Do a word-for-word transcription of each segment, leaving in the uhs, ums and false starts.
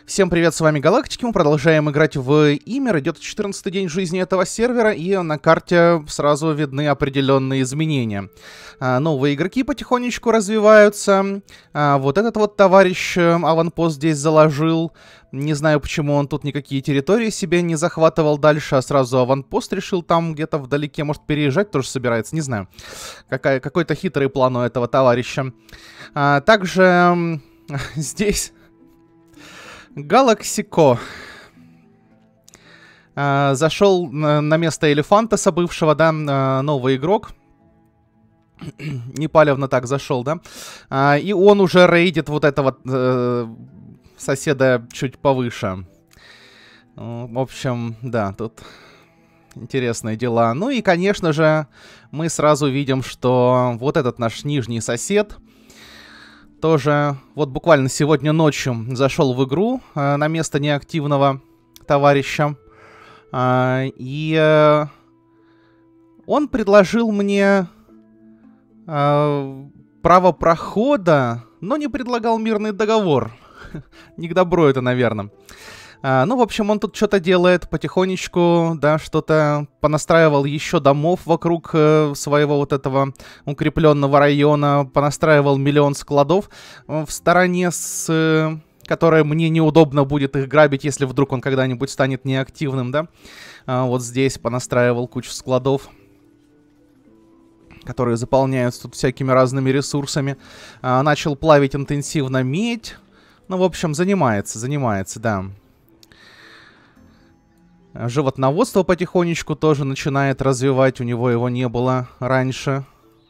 Всем привет, с вами Галактики, мы продолжаем играть в Имер, идет четырнадцатый день жизни этого сервера, и на карте сразу видны определенные изменения. А, новые игроки потихонечку развиваются, а, вот этот вот товарищ аванпост здесь заложил, не знаю, почему он тут никакие территории себе не захватывал дальше, а сразу аванпост решил там где-то вдалеке, может, переезжать тоже собирается, не знаю. Какая, какой-то хитрый план у этого товарища. А, также здесь... Галаксико а, зашел на, на место Элефантеса бывшего, да, а, новый игрок. Непалевно так зашел, да. А, и он уже рейдит вот этого э, соседа чуть повыше. Ну, в общем, да, тут интересные дела. Ну и, конечно же, мы сразу видим, что вот этот наш нижний сосед... Тоже вот буквально сегодня ночью зашел в игру э, на место неактивного товарища. Э, и э, он предложил мне э, право прохода, но не предлагал мирный договор. Не к добру это, наверное. Uh, ну, в общем, он тут что-то делает потихонечку, да, что-то понастраивал еще домов вокруг uh, своего вот этого укрепленного района, понастраивал миллион складов uh, в стороне, с, uh, которая мне неудобно будет их грабить, если вдруг он когда-нибудь станет неактивным, да. Uh, вот здесь понастраивал кучу складов, которые заполняются тут всякими разными ресурсами. Uh, начал плавить интенсивно медь. Ну, в общем, занимается, занимается, да. Животноводство потихонечку тоже начинает развивать. У него его не было раньше.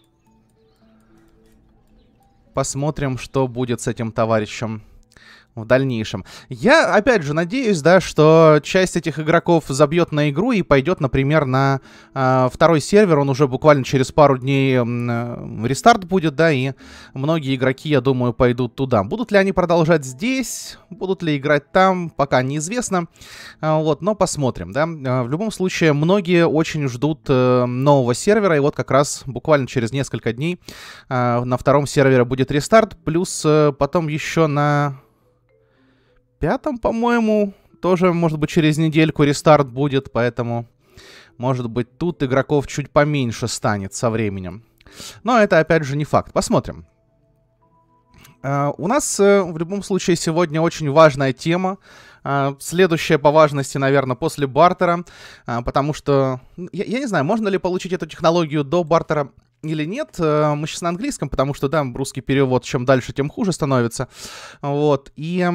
Посмотрим, что будет с этим товарищем в дальнейшем. Я, опять же, надеюсь, да, что часть этих игроков забьет на игру и пойдет, например, на э, второй сервер. Он уже буквально через пару дней э, рестарт будет, да, и многие игроки, я думаю, пойдут туда. Будут ли они продолжать здесь, будут ли играть там, пока неизвестно. Э, вот, но посмотрим, да. Э, в любом случае, многие очень ждут э, нового сервера, и вот как раз буквально через несколько дней э, на втором сервере будет рестарт, плюс э, потом еще на... пятом, по-моему, тоже, может быть, через недельку рестарт будет, поэтому, может быть, тут игроков чуть поменьше станет со временем. Но это, опять же, не факт. Посмотрим. Uh, у нас, uh, в любом случае, сегодня очень важная тема. Uh, следующая по важности, наверное, после бартера, uh, потому что, я, я не знаю, можно ли получить эту технологию до бартера или нет. Uh, мы сейчас на английском, потому что, да, русский перевод, чем дальше, тем хуже становится. Вот, и...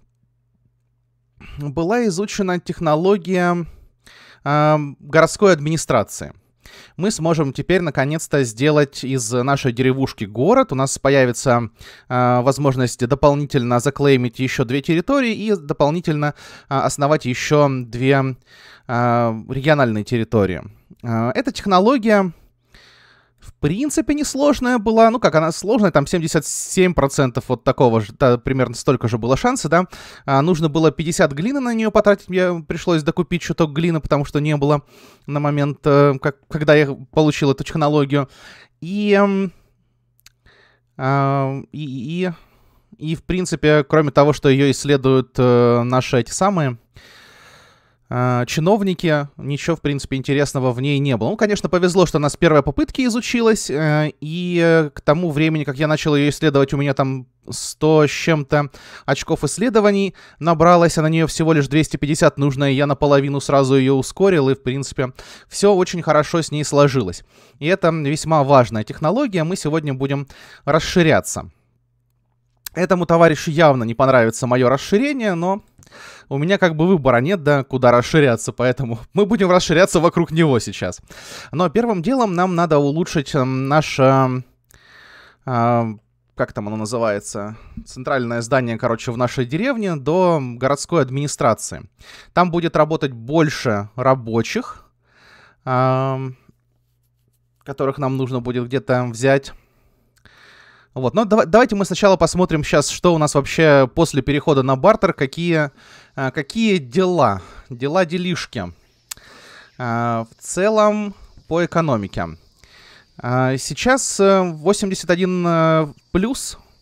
была изучена технология э, городской администрации. Мы сможем теперь наконец-то сделать из нашей деревушки город. У нас появится э, возможность дополнительно заклеймить еще две территории и дополнительно э, основать еще две э, региональные территории. Э, эта технология... в принципе, несложная была. Ну, как она сложная, там семьдесят семь процентов вот такого же, да, примерно столько же было шанса, да. А, нужно было пятьдесят глины на нее потратить, мне пришлось докупить чуток глины, потому что не было на момент, э, как, когда я получил эту технологию. И, э, и, и, и, в принципе, кроме того, что ее исследуют э, наши эти самые... чиновники, ничего, в принципе, интересного в ней не было. Ну, конечно, повезло, что она с первой попытки изучилась, и к тому времени, как я начал ее исследовать, у меня там сто с чем-то очков исследований набралось, а на нее всего лишь двести пятьдесят нужно, и я наполовину сразу ее ускорил, и, в принципе, все очень хорошо с ней сложилось. И это весьма важная технология, мы сегодня будем расширяться. Этому товарищу явно не понравится мое расширение, но у меня как бы выбора нет, да, куда расширяться, поэтому мы будем расширяться вокруг него сейчас. Но первым делом нам надо улучшить э, наше, э, как там оно называется, центральное здание, короче, в нашей деревне до городской администрации. Там будет работать больше рабочих, э, которых нам нужно будет где-то взять. Вот, но давай, давайте мы сначала посмотрим сейчас, что у нас вообще после перехода на бартер, какие, а, какие дела, дела-делишки а, в целом по экономике. А, сейчас восемьдесят один плюс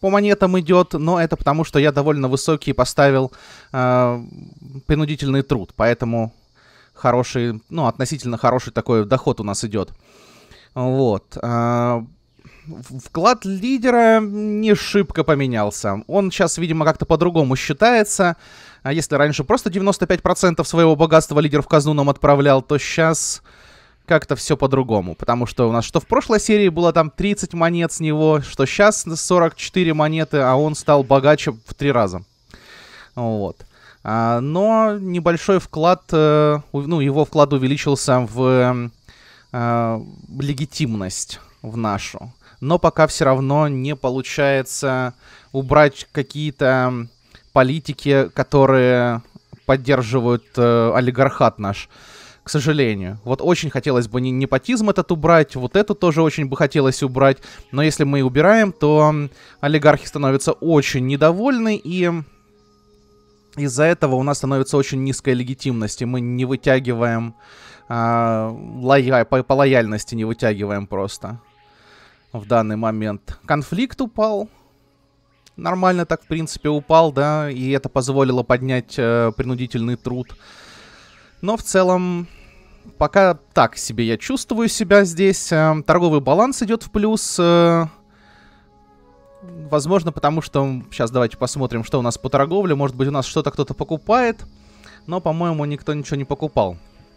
по монетам идет, но это потому, что я довольно высокий поставил э, принудительный труд, поэтому хороший, ну, относительно хороший такой доход у нас идет. Вот. Э, вклад лидера не шибко поменялся. Он сейчас, видимо, как-то по-другому считается. А если раньше просто девяносто пять процентов своего богатства лидер в казну нам отправлял, то сейчас как-то все по-другому. Потому что у нас что в прошлой серии было там тридцать монет с него, что сейчас сорок четыре монеты, а он стал богаче в три раза. Вот. А, но небольшой вклад, э, ну, его вклад увеличился в э, легитимность в нашу. Но пока все равно не получается убрать какие-то политики, которые поддерживают э, олигархат наш, к сожалению. Вот очень хотелось бы непотизм этот убрать, вот эту тоже очень бы хотелось убрать, но если мы и убираем, то олигархи становятся очень недовольны, и из-за этого у нас становится очень низкая легитимность, и мы не вытягиваем, э, лоя... по, по лояльности не вытягиваем просто в данный момент. Конфликт упал. Нормально так, в принципе, упал, да, и это позволило поднять э, принудительный труд. Но в целом, пока так себе я чувствую себя здесь. Э, торговый баланс идет в плюс. Э, возможно, потому что... Сейчас давайте посмотрим, что у нас по торговле. Может быть, у нас что-то кто-то покупает. Но, по-моему, никто ничего не покупал.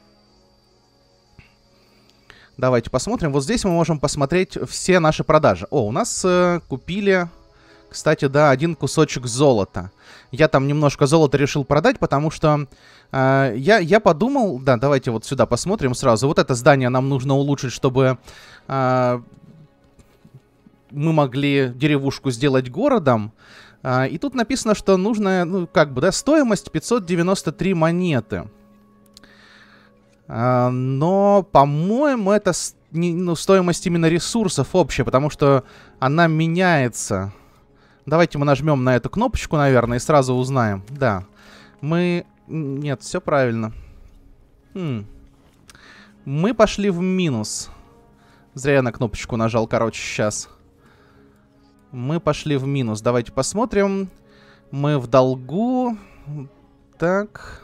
Давайте посмотрим. Вот здесь мы можем посмотреть все наши продажи. О, у нас э, купили... Кстати, да, один кусочек золота. Я там немножко золота решил продать, потому что э, я, я подумал... Да, давайте вот сюда посмотрим сразу. Вот это здание нам нужно улучшить, чтобы э, мы могли деревушку сделать городом. Э, и тут написано, что нужно, ну, как бы, да, стоимость пятьсот девяносто три монеты. Э, но, по-моему, это не, ну, стоимость именно ресурсов общая, потому что она меняется... Давайте мы нажмем на эту кнопочку, наверное, и сразу узнаем. Да. Мы... Нет, все правильно. Хм. Мы пошли в минус. Зря я на кнопочку нажал, короче, сейчас. Мы пошли в минус. Давайте посмотрим. Мы в долгу. Так.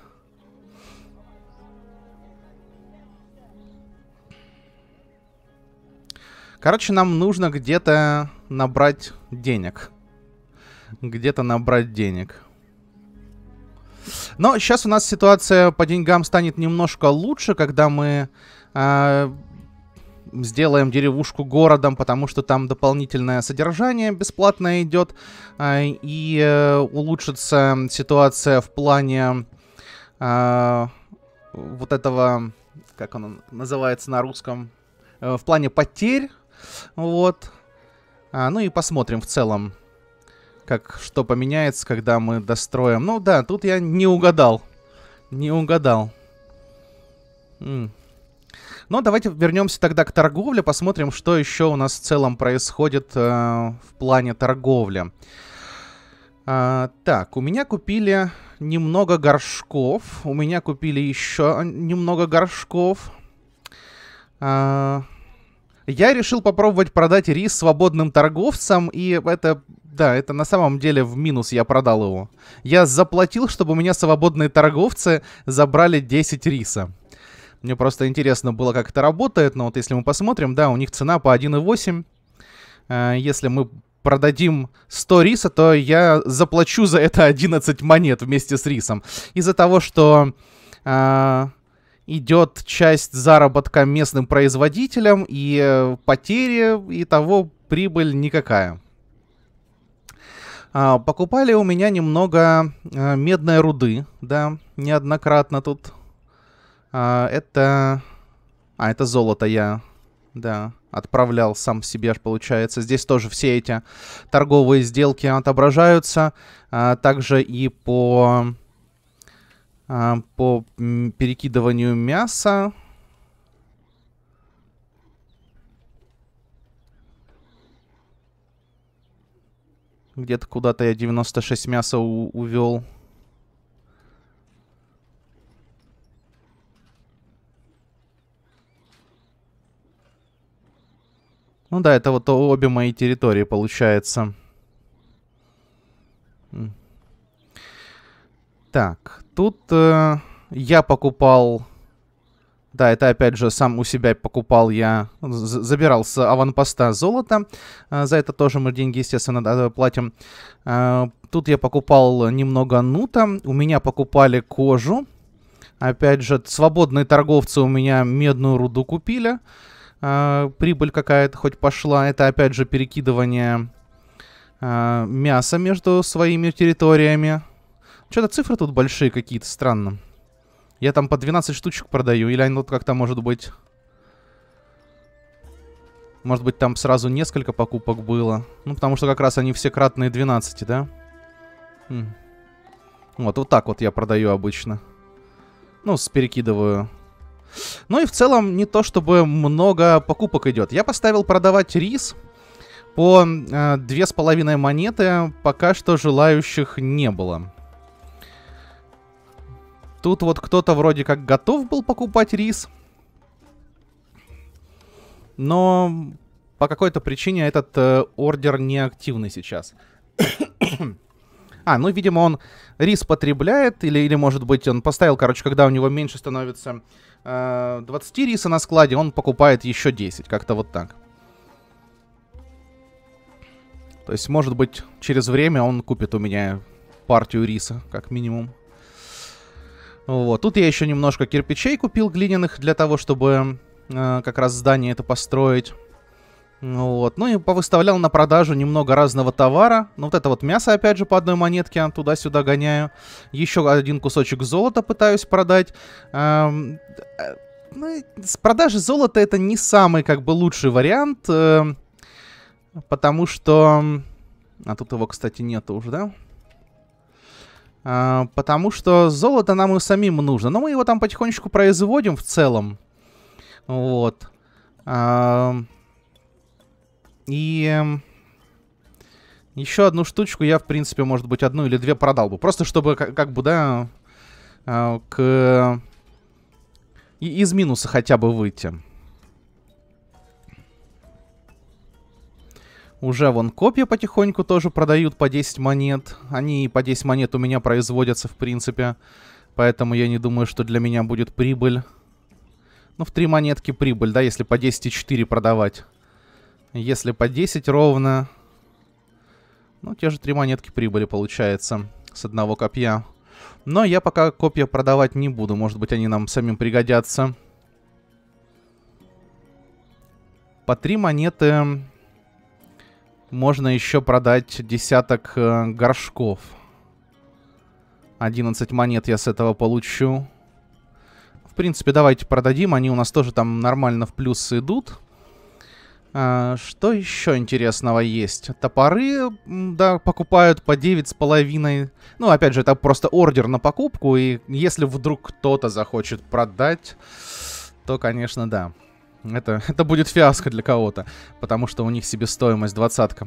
Короче, нам нужно где-то набрать денег. Где-то набрать денег. Но сейчас у нас ситуация по деньгам станет немножко лучше, когда мы э, сделаем деревушку городом, потому что там дополнительное содержание бесплатное идет. Э, и э, улучшится ситуация в плане э, вот этого, как оно называется на русском, э, в плане потерь. Вот. А, ну и посмотрим в целом, как что поменяется, когда мы достроим. Ну да, тут я не угадал. Не угадал. М. Но давайте вернемся тогда к торговле. Посмотрим, что еще у нас в целом происходит э, в плане торговли. А, так, у меня купили немного горшков. У меня купили еще немного горшков. А, я решил попробовать продать рис свободным торговцам. И это... Да, это на самом деле в минус я продал его. Я заплатил, чтобы у меня свободные торговцы забрали десять риса. Мне просто интересно было, как это работает. Но вот если мы посмотрим, да, у них цена по один и восемь. Э, если мы продадим сто риса, то я заплачу за это одиннадцать монет вместе с рисом. Из-за того, что э, идет часть заработка местным производителям, и э, потери, и того прибыль никакая. А, покупали у меня немного а, медной руды, да, неоднократно тут. А, это... А, это золото я, да, отправлял сам себе, получается. Здесь тоже все эти торговые сделки отображаются. А, также и по, а, по перекидыванию мяса. Где-то куда-то я девяносто шесть мяса увел. Ну да, это вот обе мои территории, получается. Так, тут э, я покупал... Да, это опять же сам у себя покупал я, забирал с аванпоста золото. Э, за это тоже мы деньги, естественно, да, платим. Э, тут я покупал немного нута. У меня покупали кожу. Опять же, свободные торговцы у меня медную руду купили. Э, прибыль какая-то хоть пошла. Это опять же перекидывание э, мяса между своими территориями. Что-то цифры тут большие какие-то, странно. Я там по двенадцать штучек продаю. Или оно как-то может быть... Может быть там сразу несколько покупок было. Ну, потому что как раз они все кратные двенадцати, да? Хм. Вот, вот так вот я продаю обычно. Ну, с перекидываю. Ну и в целом не то, чтобы много покупок идет. Я поставил продавать рис по э, две с половиной монеты. Пока что желающих не было. Тут вот кто-то вроде как готов был покупать рис. Но по какой-то причине этот э, ордер неактивный сейчас. А, ну, видимо, он рис потребляет. Или, или, может быть, он поставил, короче, когда у него меньше становится э, двадцать риса на складе, он покупает еще десять. Как-то вот так. То есть, может быть, через время он купит у меня партию риса, как минимум. Вот. Тут я еще немножко кирпичей купил глиняных для того, чтобы э, как раз здание это построить. Вот. Ну и повыставлял на продажу немного разного товара. Ну вот это вот мясо опять же по одной монетке туда-сюда гоняю. Еще один кусочек золота пытаюсь продать. Эм, э, ну, с продажи золота это не самый как бы лучший вариант. Э, потому что... А тут его, кстати, нету уже, да? Uh, потому что золото нам и самим нужно. Но мы его там потихонечку производим в целом. Вот. Uh, и... Еще одну штучку я, в принципе, может быть, одну или две продал бы. Просто чтобы, как, как бы, да, uh, к... И из минуса хотя бы выйти. Уже вон копья потихоньку тоже продают по десять монет. Они по десять монет у меня производятся, в принципе. Поэтому я не думаю, что для меня будет прибыль. Ну, в три монетки прибыль, да, если по десять и четыре продавать. Если по десять ровно... Ну, те же три монетки прибыли получается с одного копья. Но я пока копья продавать не буду. Может быть, они нам самим пригодятся. По три монеты... Можно еще продать десяток э, горшков. одиннадцать монет я с этого получу. В принципе, давайте продадим. Они у нас тоже там нормально в плюс идут. А, что еще интересного есть? Топоры, да, покупают по девять с половиной. Ну, опять же, это просто ордер на покупку. И если вдруг кто-то захочет продать, то, конечно, да. Это, это будет фиаско для кого-то, потому что у них себестоимость двадцатка.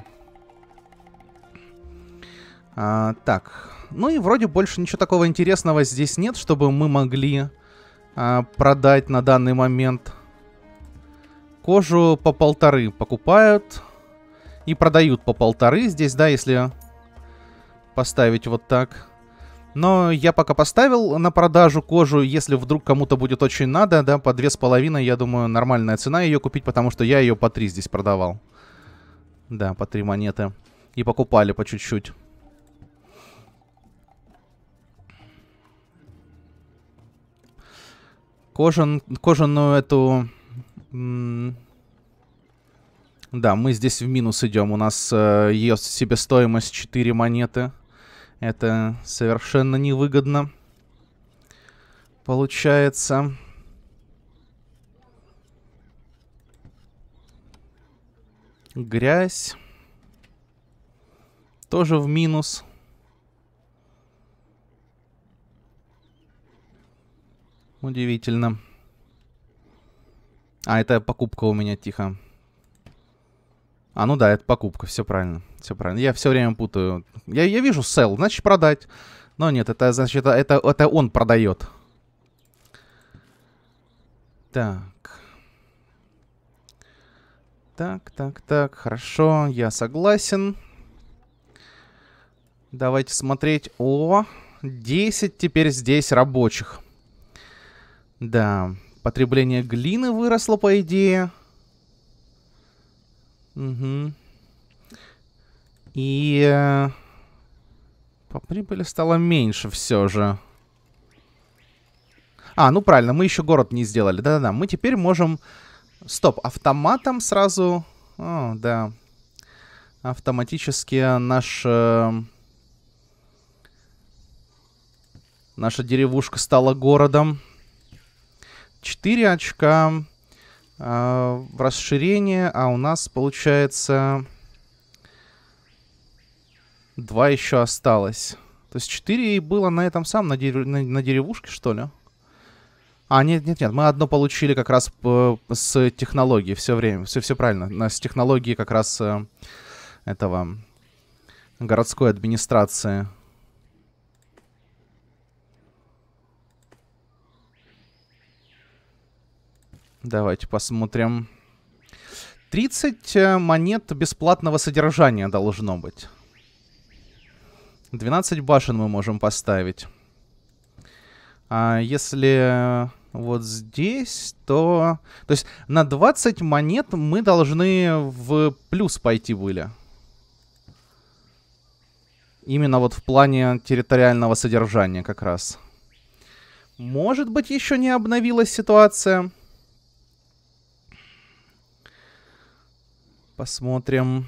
А, так, ну и вроде больше ничего такого интересного здесь нет, чтобы мы могли а, продать на данный момент. Кожу по полторы покупают и продают по полторы здесь, да, если поставить вот так. Но я пока поставил на продажу кожу, если вдруг кому-то будет очень надо, да, по две с половиной, я думаю, нормальная цена ее купить, потому что я ее по три здесь продавал. Да, по три монеты. И покупали по чуть-чуть. Кожан, кожаную эту... Да, мы здесь в минус идем. У нас э, ее себестоимость четыре монеты. Это совершенно невыгодно. Получается. Грязь. Тоже в минус. Удивительно. А, это покупка у меня, тихо. А, ну да, это покупка, все правильно. Все правильно. Я все время путаю. Я, я вижу sell, значит продать. Но нет, это значит, это, это, это он продает. Так. Так, так, так, хорошо, я согласен. Давайте смотреть. О, десять теперь здесь рабочих. Да, потребление глины выросло, по идее. Угу. И э, по прибыли стало меньше все же. А, ну правильно, мы еще город не сделали. Да-да-да, мы теперь можем... Стоп, автоматом сразу... О, да. Автоматически наш... Э... Наша деревушка стала городом. четыре очка э, в расширение, а у нас получается два еще осталось. То есть четыре было на этом самом, на, дерев... на, на деревушке, что ли? А, нет-нет-нет, мы одно получили как раз по, с технологии все время. Все, все правильно. С технологии как раз э, этого городской администрации. Давайте посмотрим. тридцать монет бесплатного содержания должно быть. двенадцать башен мы можем поставить. А если вот здесь, то... То есть на двадцать монет мы должны в плюс пойти были. Именно вот в плане территориального содержания как раз. Может быть, еще не обновилась ситуация. Посмотрим.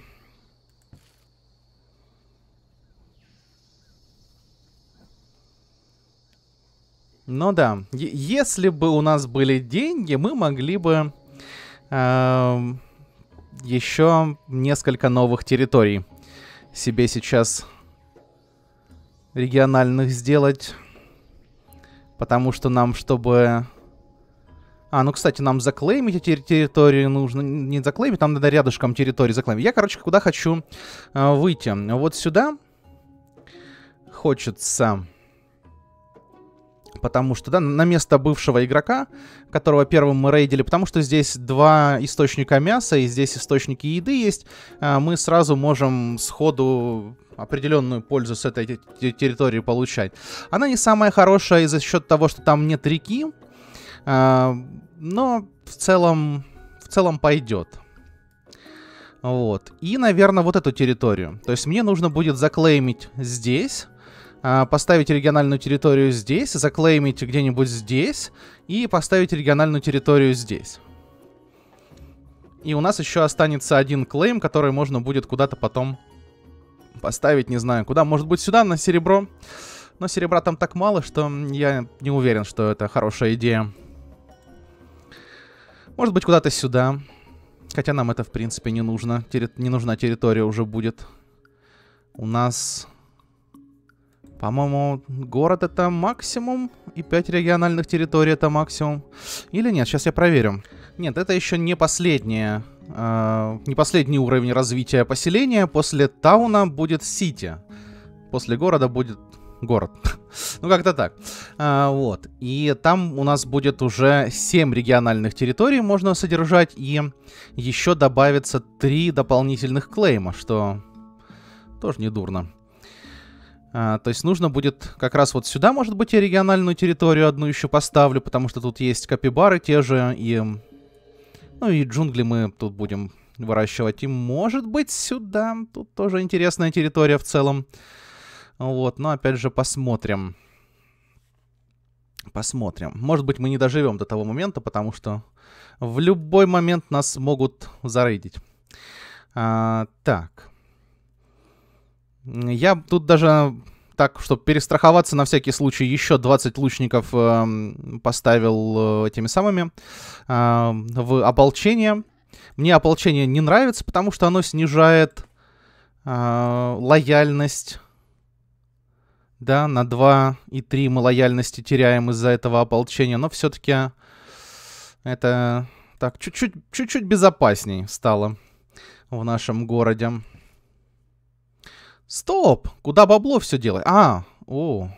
Ну да, Е- если бы у нас были деньги, мы могли бы э, еще несколько новых территорий себе сейчас региональных сделать. Потому что нам, чтобы... А, ну, кстати, нам заклеймить эти территории нужно. Не заклеймить, нам надо рядышком территории заклеймить. Я, короче, куда хочу э, выйти. Вот сюда хочется... Потому что, да, на место бывшего игрока, которого первым мы рейдили, потому что здесь два источника мяса и здесь источники еды есть, э, мы сразу можем сходу определенную пользу с этой территории получать. Она не самая хорошая из-за счет того, что там нет реки, э, но в целом, в целом пойдет. Вот. И, наверное, вот эту территорию. То есть мне нужно будет заклеймить здесь, поставить региональную территорию здесь, заклеймить где-нибудь здесь и поставить региональную территорию здесь. И у нас еще останется один клейм, который можно будет куда-то потом поставить, не знаю куда. Может быть сюда, на серебро. Но серебра там так мало, что я не уверен, что это хорошая идея. Может быть куда-то сюда. Хотя нам это в принципе не нужно. Терри... Не нужна территория уже будет. У нас... По-моему, город это максимум, и пять региональных территорий это максимум. Или нет, сейчас я проверю. Нет, это еще не последнее, э, не последний уровень развития поселения. После тауна будет сити. После города будет город. Ну, как-то так. А, вот. И там у нас будет уже семь региональных территорий можно содержать, и еще добавится три дополнительных клейма, что тоже не дурно. А, то есть нужно будет как раз вот сюда, может быть, я региональную территорию одну еще поставлю, потому что тут есть капибары те же, и... Ну и джунгли мы тут будем выращивать. И может быть сюда, тут тоже интересная территория в целом. Вот, но опять же посмотрим. Посмотрим. Может быть мы не доживем до того момента, потому что в любой момент нас могут зарейдить. А, так... Я тут даже так, чтобы перестраховаться на всякий случай, еще двадцать лучников э, поставил э, этими самыми э, в ополчение. Мне ополчение не нравится, потому что оно снижает э, лояльность. Да, на два и три мы лояльности теряем из-за этого ополчения. Но все-таки это так чуть-чуть, чуть-чуть безопасней стало в нашем городе. Стоп! Куда бабло все делать? А, о.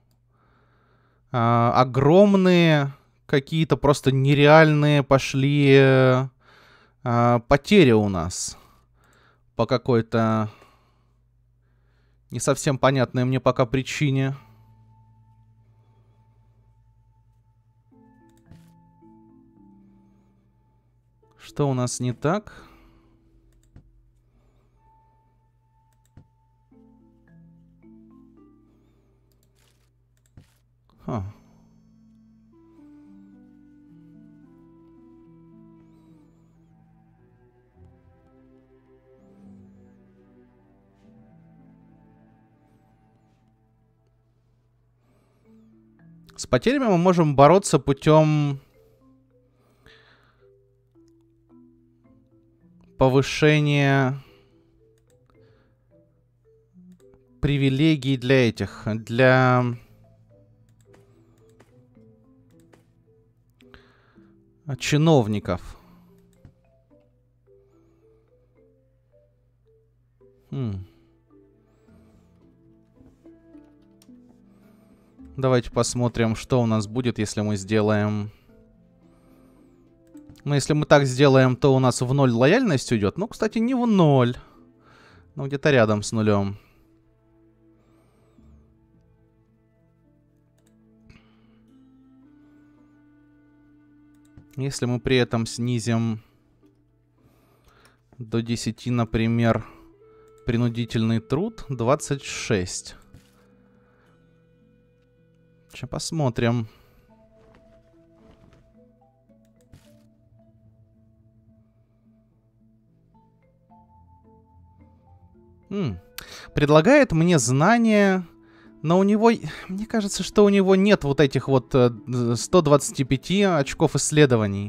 А, огромные какие-то просто нереальные пошли а, потери у нас. По какой-то не совсем понятной мне пока причине. Что у нас не так? Ха. С потерями мы можем бороться путем повышения привилегий для этих, для чиновников. Хм. Давайте посмотрим, что у нас будет, если мы сделаем... Ну, если мы так сделаем, то у нас в ноль лояльность уйдет. Ну, кстати, не в ноль. Ну, где-то рядом с нулем. Если мы при этом снизим до десяти, например, принудительный труд, двадцать шесть. Сейчас посмотрим. М. Предлагает мне знания, но у него... Мне кажется, что у него нет вот этих вот ста двадцати пяти очков исследований.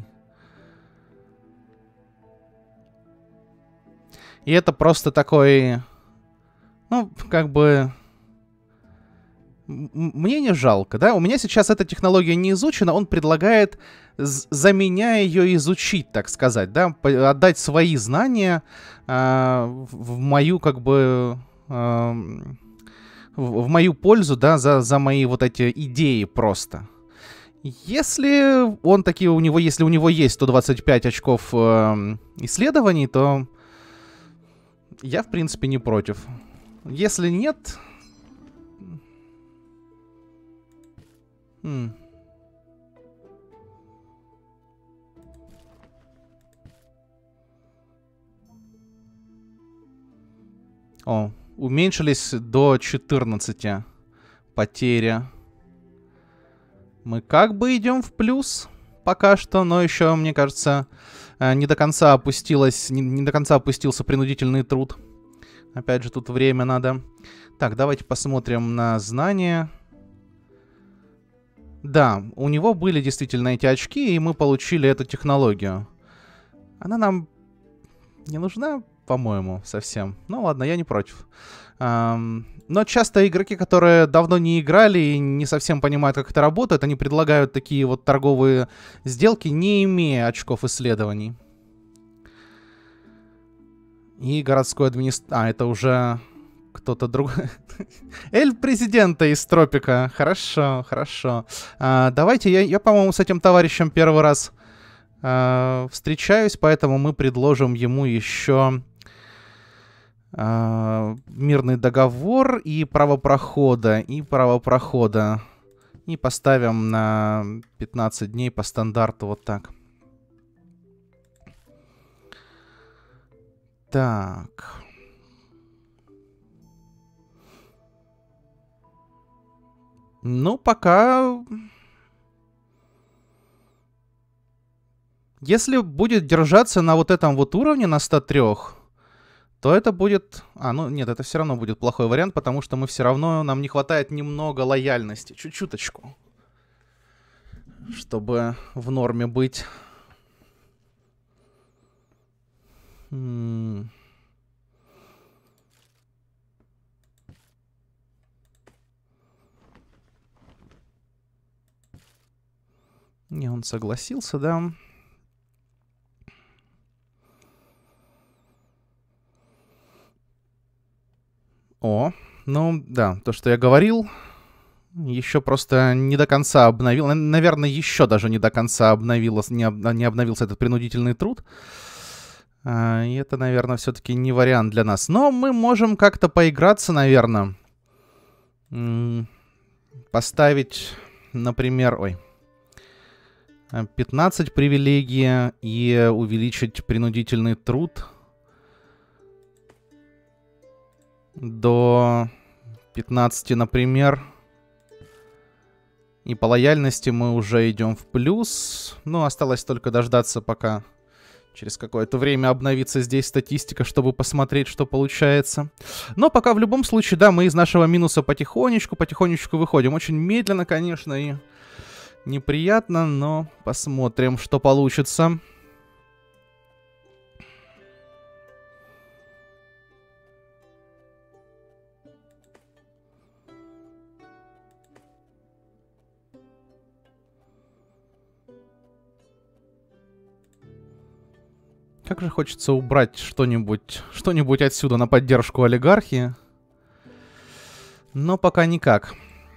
И это просто такой... Ну, как бы... Мне не жалко, да? У меня сейчас эта технология не изучена, он предлагает за меня ее изучить, так сказать, да? Отдать свои знания э, в мою, как бы... Э, в, в мою пользу, да, за, за мои вот эти идеи просто. Если он такие у него, если у него есть сто двадцать пять очков э, исследований, то я, в принципе, не против. Если нет... Хм. О, уменьшились до четырнадцати потери. Мы как бы идем в плюс пока что, но еще, мне кажется, не до конца опустилась, не, не до конца опустился принудительный труд. Опять же, тут время надо. Так, давайте посмотрим на знания. Да, у него были действительно эти очки, и мы получили эту технологию. Она нам не нужна, по-моему, совсем. Ну ладно, я не против. Um, но часто игроки, которые давно не играли и не совсем понимают, как это работает, они предлагают такие вот торговые сделки, не имея очков исследований. И городской администратор... А, это уже... Кто-то другой. Эль президента из Тропика. Хорошо, хорошо. А, давайте, я, я по-моему, с этим товарищем первый раз а, встречаюсь, поэтому мы предложим ему еще а, мирный договор и право прохода. И право прохода. И поставим на пятнадцать дней по стандарту вот так. Так... Ну, пока... Если будет держаться на вот этом вот уровне, на ста трёх, то это будет... А, ну нет, это все равно будет плохой вариант, потому что мы все равно... Нам не хватает немного лояльности, чуть-чуточку, чтобы в норме быть. М-м. Не, он согласился, да. О, ну да, то, что я говорил, еще просто не до конца обновил. Наверное, еще даже не до конца обновилось, не, об, не обновился этот принудительный труд. А, и это, наверное, все-таки не вариант для нас. Но мы можем как-то поиграться, наверное. М-м, поставить, например... Ой. пятнадцать привилегий и увеличить принудительный труд до пятнадцати, например. И по лояльности мы уже идем в плюс. Ну, осталось только дождаться, пока через какое-то время обновится здесь статистика, чтобы посмотреть, что получается. Но пока в любом случае, да, мы из нашего минуса потихонечку, потихонечку выходим. Очень медленно, конечно, и неприятно, но посмотрим, что получится. Как же хочется убрать что-нибудь, что-нибудь отсюда на поддержку олигархии. Но пока никак.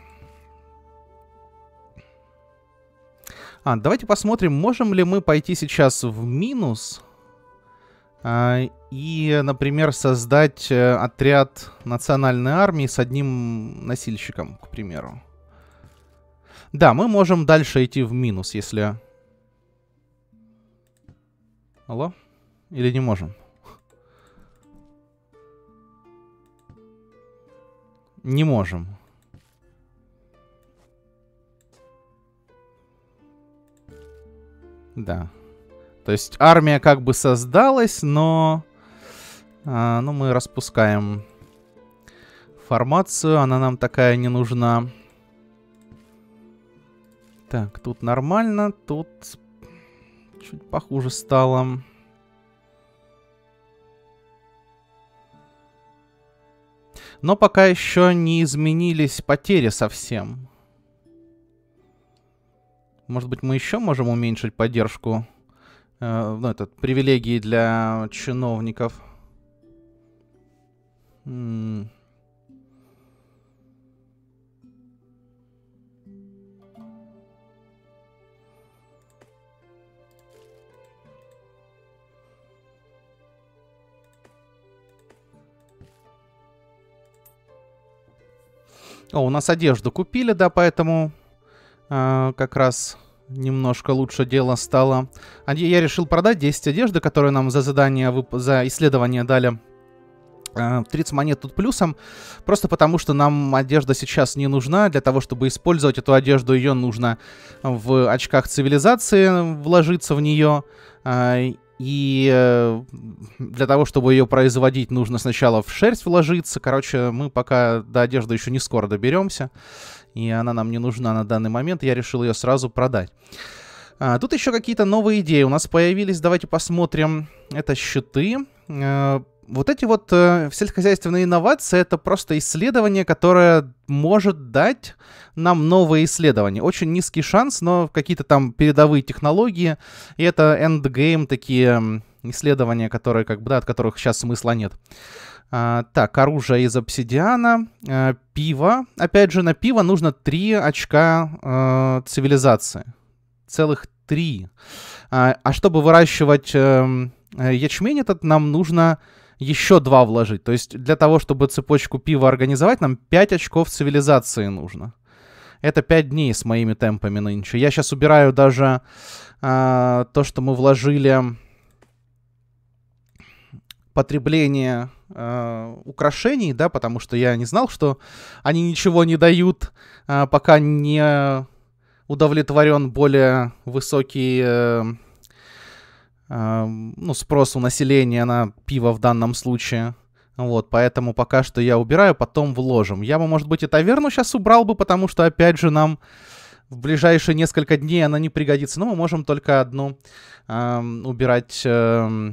А, давайте посмотрим, можем ли мы пойти сейчас в минус а, и, например, создать э, отряд национальной армии с одним носильщиком, к примеру. Да, мы можем дальше идти в минус, если... Алло? Или не можем? Не можем. Да. То есть армия как бы создалась, но... А, ну, мы распускаем формацию. Она нам такая не нужна. Так, тут нормально. Тут чуть похуже стало. Но пока еще не изменились потери совсем. Может быть, мы еще можем уменьшить поддержку, э, ну, это, привилегии для чиновников. М-м. О, у нас одежду купили, да, поэтому э, как раз немножко лучше дело стало. Я решил продать десять одежды, которые нам за задание, за исследование дали. э, тридцать монет тут плюсом. Просто потому, что нам одежда сейчас не нужна. Для того, чтобы использовать эту одежду, ее нужно в очках цивилизации вложиться в нее. Э, И э, для того, чтобы ее производить, нужно сначала в шерсть вложиться. Короче, мы пока до одежды еще не скоро доберемся. И она нам не нужна на данный момент. Я решил ее сразу продать. А, тут еще какие-то новые идеи у нас появились. Давайте посмотрим. Это щиты. Э, вот эти вот э, сельскохозяйственные инновации — это просто исследование, которое может дать нам новые исследования. Очень низкий шанс, но какие-то там передовые технологии. И это эндгейм, такие исследования, которые, как бы, да, от которых сейчас смысла нет. А, так, оружие из обсидиана. А, пиво. Опять же, на пиво нужно три очка а, цивилизации. Целых три. А, а чтобы выращивать а, ячмень этот, нам нужно еще два вложить. То есть для того, чтобы цепочку пива организовать, нам пять очков цивилизации нужно. Это пять дней с моими темпами нынче. Я сейчас убираю даже а, то, что мы вложили потребление а, украшений, да, потому что я не знал, что они ничего не дают, а, пока не удовлетворен более высокий а, а, ну, спрос у населения на пиво в данном случае. Вот, поэтому пока что я убираю, потом вложим. Я бы, может быть, и таверну сейчас убрал бы, потому что, опять же, нам в ближайшие несколько дней она не пригодится. Но мы можем только одну э, убирать э,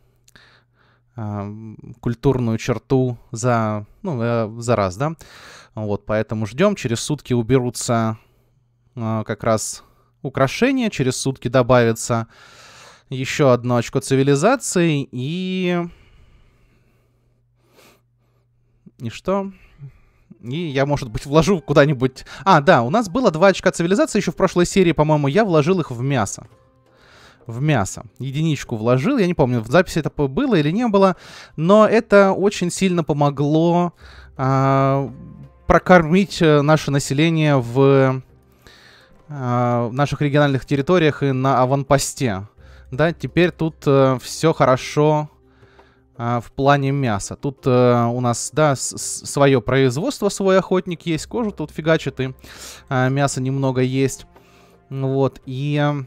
э, культурную черту за, ну, э, за раз, да. Вот, поэтому ждем. Через сутки уберутся э, как раз украшения. Через сутки добавится еще одно очко цивилизации и... И что? И я, может быть, вложу куда-нибудь... А, да, у нас было два очка цивилизации еще в прошлой серии, по-моему. Я вложил их в мясо. в мясо. Единичку вложил, я не помню, в записи это было или не было, но это очень сильно помогло э, прокормить наше население в э, наших региональных территориях и на аванпосте. Да, теперь тут э, все хорошо э, в плане мяса. Тут э, у нас, да, свое производство, свой охотник есть, кожу тут фигачит, и э, мяса немного есть. Вот, и э,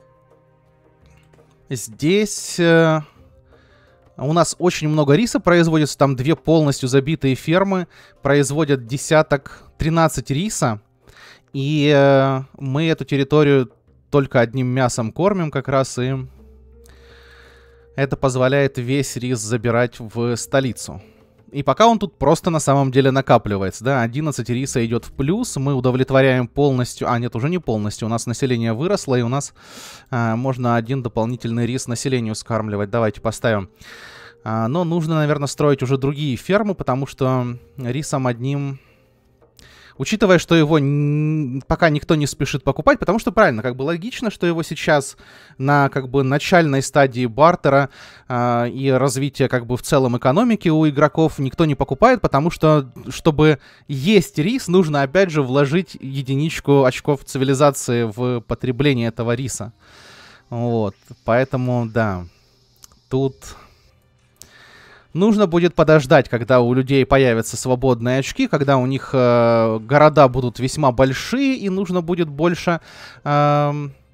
здесь э, у нас очень много риса производится, там две полностью забитые фермы, производят десяток, тринадцать риса, и э, мы эту территорию только одним мясом кормим как раз, и это позволяет весь рис забирать в столицу. И пока он тут просто на самом деле накапливается, да, одиннадцать риса идет в плюс, мы удовлетворяем полностью, а нет, уже не полностью, у нас население выросло, и у нас а, можно один дополнительный рис населению скармливать. Давайте поставим. А, но нужно, наверное, строить уже другие фермы, потому что рисом одним... Учитывая, что его пока никто не спешит покупать, потому что, правильно, как бы логично, что его сейчас на как бы начальной стадии бартера э, и развития как бы в целом экономики у игроков никто не покупает, потому что, чтобы есть рис, нужно опять же вложить единичку очков цивилизации в потребление этого риса. Вот, поэтому, да, тут... Нужно будет подождать, когда у людей появятся свободные очки, когда у них э, города будут весьма большие, и нужно будет больше, э,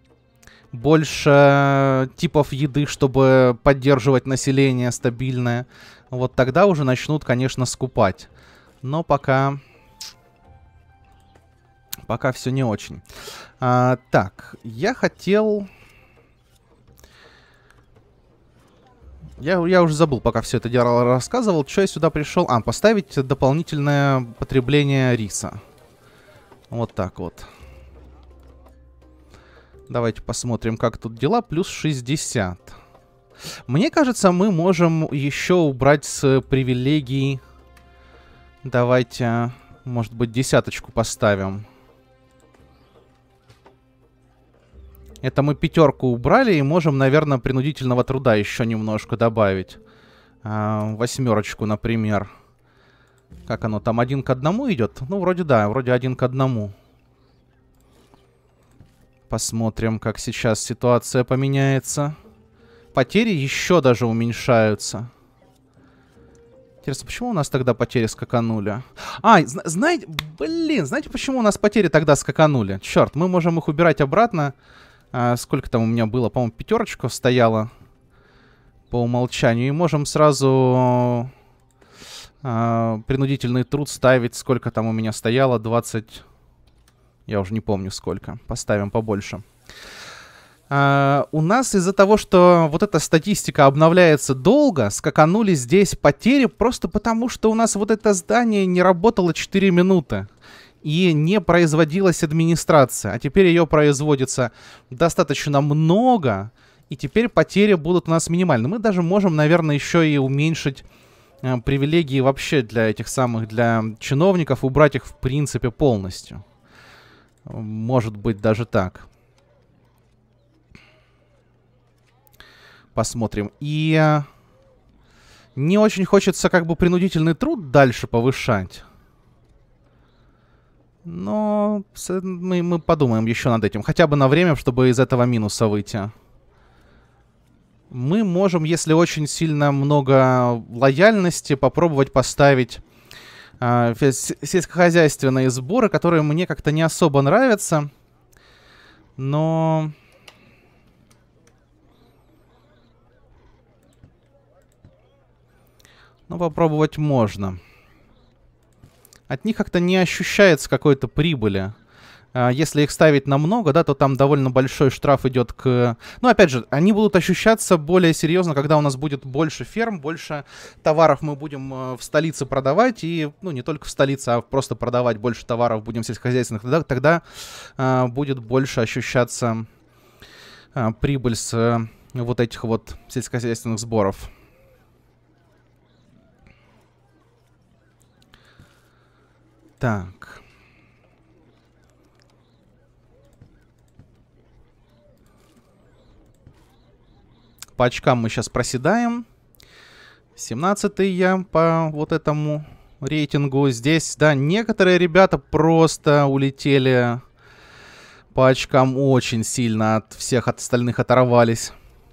больше типов еды, чтобы поддерживать население стабильное. Вот тогда уже начнут, конечно, скупать. Но пока... Пока все не очень. А, так, я хотел... Я, я уже забыл, пока все это дело рассказывал, что я сюда пришел. А, поставить дополнительное потребление риса. Вот так вот. Давайте посмотрим, как тут дела. Плюс шестьдесят. Мне кажется, мы можем еще убрать с привилегий. Давайте, может быть, десяточку поставим. Это мы пятерку убрали и можем, наверное, принудительного труда еще немножко добавить. А, восьмерочку, например. Как оно там, один к одному идет? Ну, вроде да, вроде один к одному. Посмотрим, как сейчас ситуация поменяется. Потери еще даже уменьшаются. Интересно, почему у нас тогда потери скаканули? А, знаете, блин, знаете, почему у нас потери тогда скаканули? Черт, мы можем их убирать обратно. А, сколько там у меня было? По-моему, пятерочка стояла по умолчанию. И можем сразу а, принудительный труд ставить. Сколько там у меня стояло? двадцать... Я уже не помню сколько. Поставим побольше. А, у нас из-за того, что вот эта статистика обновляется долго, скаканули здесь потери просто потому, что у нас вот это здание не работало четыре минуты. И не производилась администрация. А теперь ее производится достаточно много. И теперь потери будут у нас минимальны. Мы даже можем, наверное, еще и уменьшить э, привилегии вообще для этих самых, для чиновников. Убрать их в принципе полностью. Может быть даже так. Посмотрим. И э, не очень хочется как бы принудительный труд дальше повышать. Но мы, мы подумаем еще над этим. Хотя бы на время, чтобы из этого минуса выйти. Мы можем, если очень сильно много лояльности, попробовать поставить э, сельскохозяйственные сборы, которые мне как-то не особо нравятся. Но... Но попробовать можно. От них как-то не ощущается какой-то прибыли. А, если их ставить на много, да, то там довольно большой штраф идет к... Ну, опять же, они будут ощущаться более серьезно, когда у нас будет больше ферм, больше товаров мы будем э, в столице продавать. И, ну, не только в столице, а просто продавать больше товаров будем сельскохозяйственных. Тогда, тогда э, будет больше ощущаться э, прибыль с э, вот этих вот сельскохозяйственных сборов. Так. По очкам мы сейчас проседаем. семнадцатый я по вот этому рейтингу. Здесь, да, некоторые ребята просто улетели по очкам очень сильно от всех от остальных оторвались.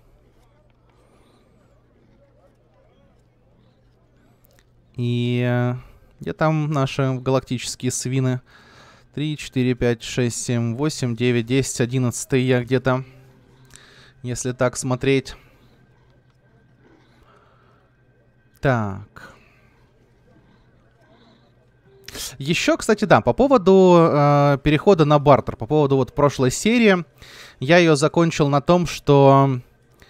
И где там наши галактические свины? три, четыре, пять, шесть, семь, восемь, девять, десять, одиннадцать я где-то, если так смотреть. Так. Еще, кстати, да, по поводу э, перехода на бартер, по поводу вот прошлой серии, я ее закончил на том, что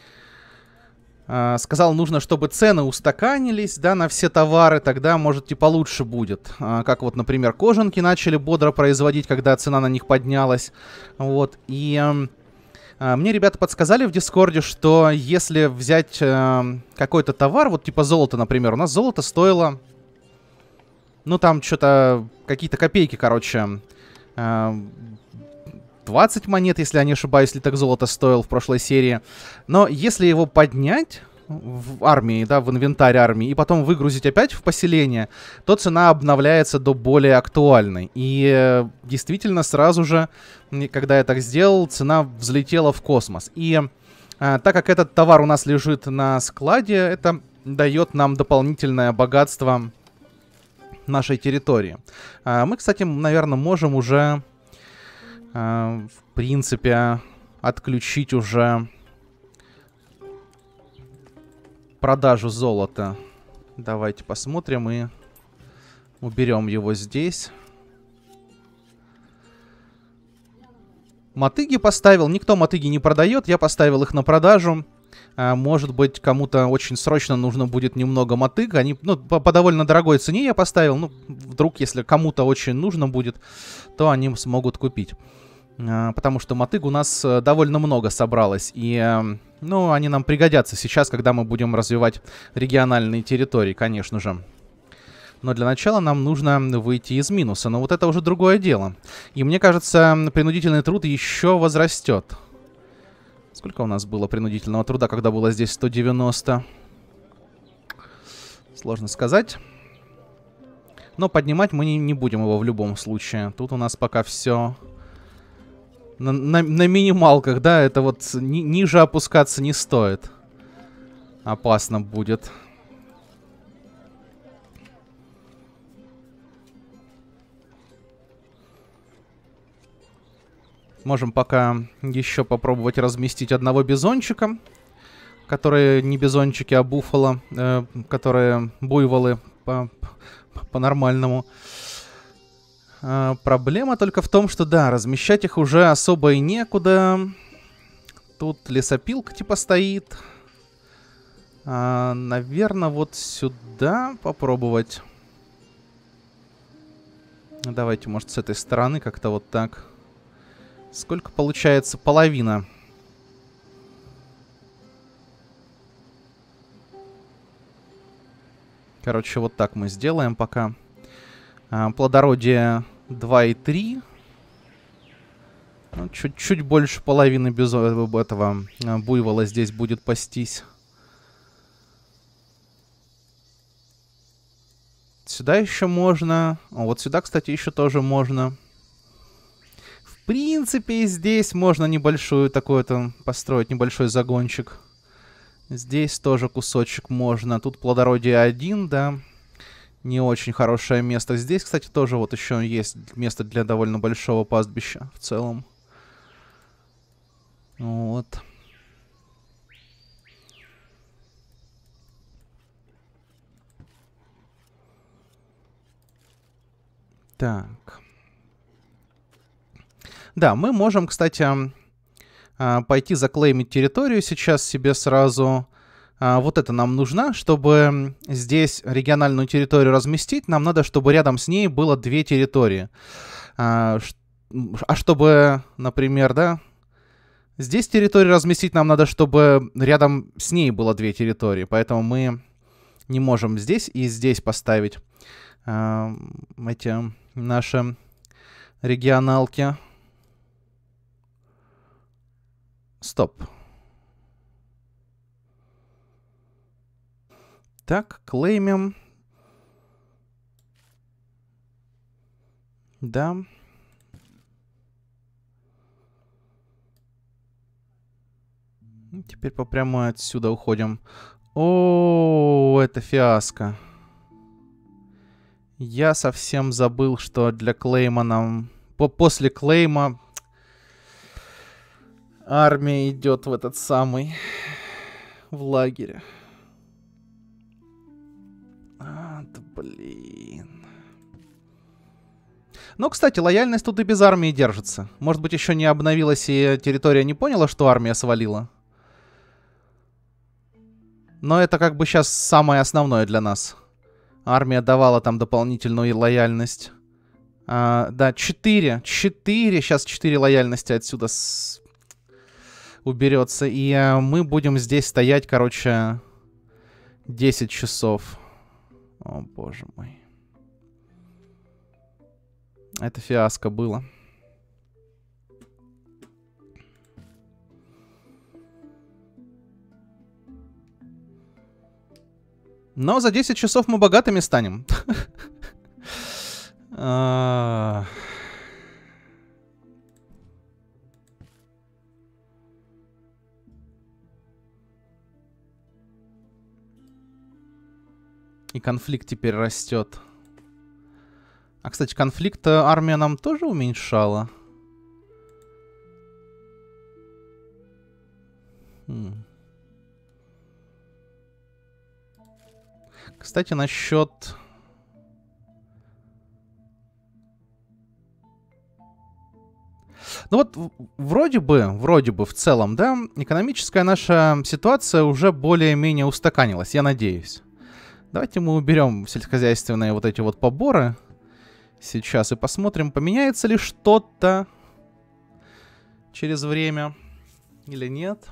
э, сказал, нужно, чтобы цены устаканились, да, на все товары, тогда, может, типа лучше будет. Э, как вот, например, кожанки начали бодро производить, когда цена на них поднялась. Вот, и э, э, мне ребята подсказали в Дискорде, что если взять э, какой-то товар, вот типа золото, например, у нас золото стоило... Ну, там что-то, какие-то копейки, короче, двадцать монет, если я не ошибаюсь, литок золота стоил в прошлой серии. Но если его поднять в армии, да, в инвентарь армии, и потом выгрузить опять в поселение, то цена обновляется до более актуальной. И действительно, сразу же, когда я так сделал, цена взлетела в космос. И так как этот товар у нас лежит на складе, это дает нам дополнительное богатство нашей территории. А, мы, кстати, наверное, можем уже, а, в принципе, отключить уже продажу золота. Давайте посмотрим и уберем его здесь. Мотыги поставил. Никто мотыги не продает. Я поставил их на продажу. Может быть, кому-то очень срочно нужно будет немного мотыг. Они, ну, по, по довольно дорогой цене я поставил. Ну, вдруг, если кому-то очень нужно будет, то они смогут купить. А, потому что мотыг у нас довольно много собралось. И, ну, они нам пригодятся сейчас, когда мы будем развивать региональные территории, конечно же. Но для начала нам нужно выйти из минуса. Но вот это уже другое дело. И мне кажется, принудительный труд еще возрастет. Сколько у нас было принудительного труда, когда было здесь сто девяносто? Сложно сказать. Но поднимать мы не, не будем его в любом случае. Тут у нас пока все на, на, на минималках, да? Это вот ни, ниже опускаться не стоит. Опасно будет. Можем пока еще попробовать разместить одного бизончика, которые не бизончики, а буфало, э, которые буйволы по-нормальному. Э, проблема только в том, что да, размещать их уже особо и некуда. Тут лесопилка типа стоит. Э, наверное, вот сюда попробовать. Давайте, может, с этой стороны как-то вот так. Сколько получается? Половина. Короче, вот так мы сделаем пока. А, плодородие два и три. Ну, чуть-чуть больше половины без этого а, буйвола здесь будет пастись. Сюда еще можно. О, вот сюда, кстати, еще тоже можно. В принципе, здесь можно небольшую такую-то построить, небольшой загончик. Здесь тоже кусочек можно. Тут плодородие один, да. Не очень хорошее место. Здесь, кстати, тоже вот еще есть место для довольно большого пастбища в целом. Вот. Так. Да, мы можем, кстати, пойти заклеймить территорию сейчас себе сразу. Вот это нам нужно, чтобы здесь региональную территорию разместить. Нам надо, чтобы рядом с ней было две территории. А чтобы, например, да, здесь территорию разместить, нам надо, чтобы рядом с ней было две территории. Поэтому мы не можем здесь и здесь поставить эти наши регионалки. Стоп. Так, клеймим. Да. Теперь по прямой отсюда уходим. О, это фиаско. Я совсем забыл, что для клейма нам... После клейма армия идет в этот самый... В лагере. А, да блин. Ну, кстати, лояльность тут и без армии держится. Может быть, еще не обновилась и территория не поняла, что армия свалила. Но это как бы сейчас самое основное для нас. Армия давала там дополнительную лояльность. А, да, четыре. четыре. Сейчас четыре лояльности отсюда с... уберется. И а, мы будем здесь стоять, короче, десять часов. О, боже мой. Это фиаско было. Но за десять часов мы богатыми станем. И конфликт теперь растет. А, кстати, конфликт армия нам тоже уменьшала. Хм. Кстати, насчет... Ну вот, вроде бы, вроде бы, в целом, да, экономическая наша ситуация уже более-менее устаканилась, я надеюсь. Давайте мы уберем сельскохозяйственные вот эти вот поборы сейчас и посмотрим, поменяется ли что-то через время или нет.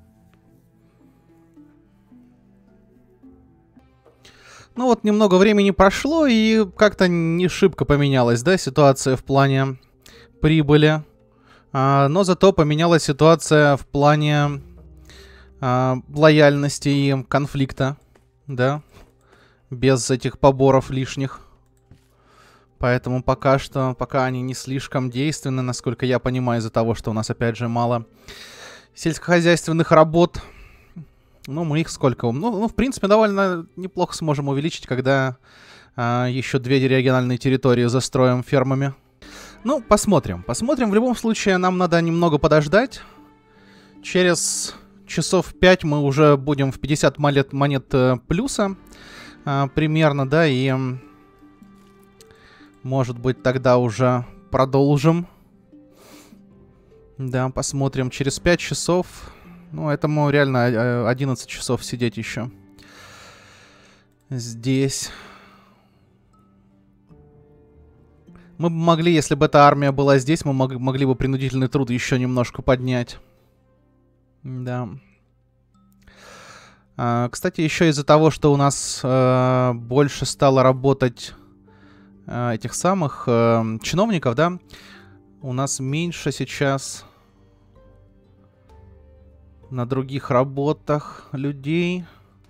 Ну вот, немного времени прошло, и как-то не шибко поменялась, да, ситуация в плане прибыли. А, но зато поменялась ситуация в плане а, лояльности и конфликта, да, без этих поборов лишних. Поэтому пока что, пока они не слишком действенны, насколько я понимаю, из-за того, что у нас, опять же, мало сельскохозяйственных работ. Ну, мы их сколько? Ну, ну в принципе, довольно неплохо сможем увеличить, когда а, еще две региональные территории застроим фермами. Ну, посмотрим. Посмотрим. В любом случае, нам надо немного подождать. Через часов пять мы уже будем в пятьдесят монет, монет э, плюса. Э, примерно, да, и... Может быть, тогда уже продолжим. Да, посмотрим. Через пять часов... Ну, этому реально одиннадцать часов сидеть еще. Здесь... Мы бы могли, если бы эта армия была здесь, мы мог, могли бы принудительный труд еще немножко поднять. Да. А, кстати, еще из-за того, что у нас а, больше стало работать а, этих самых а, чиновников, да, у нас меньше сейчас на других работах людей.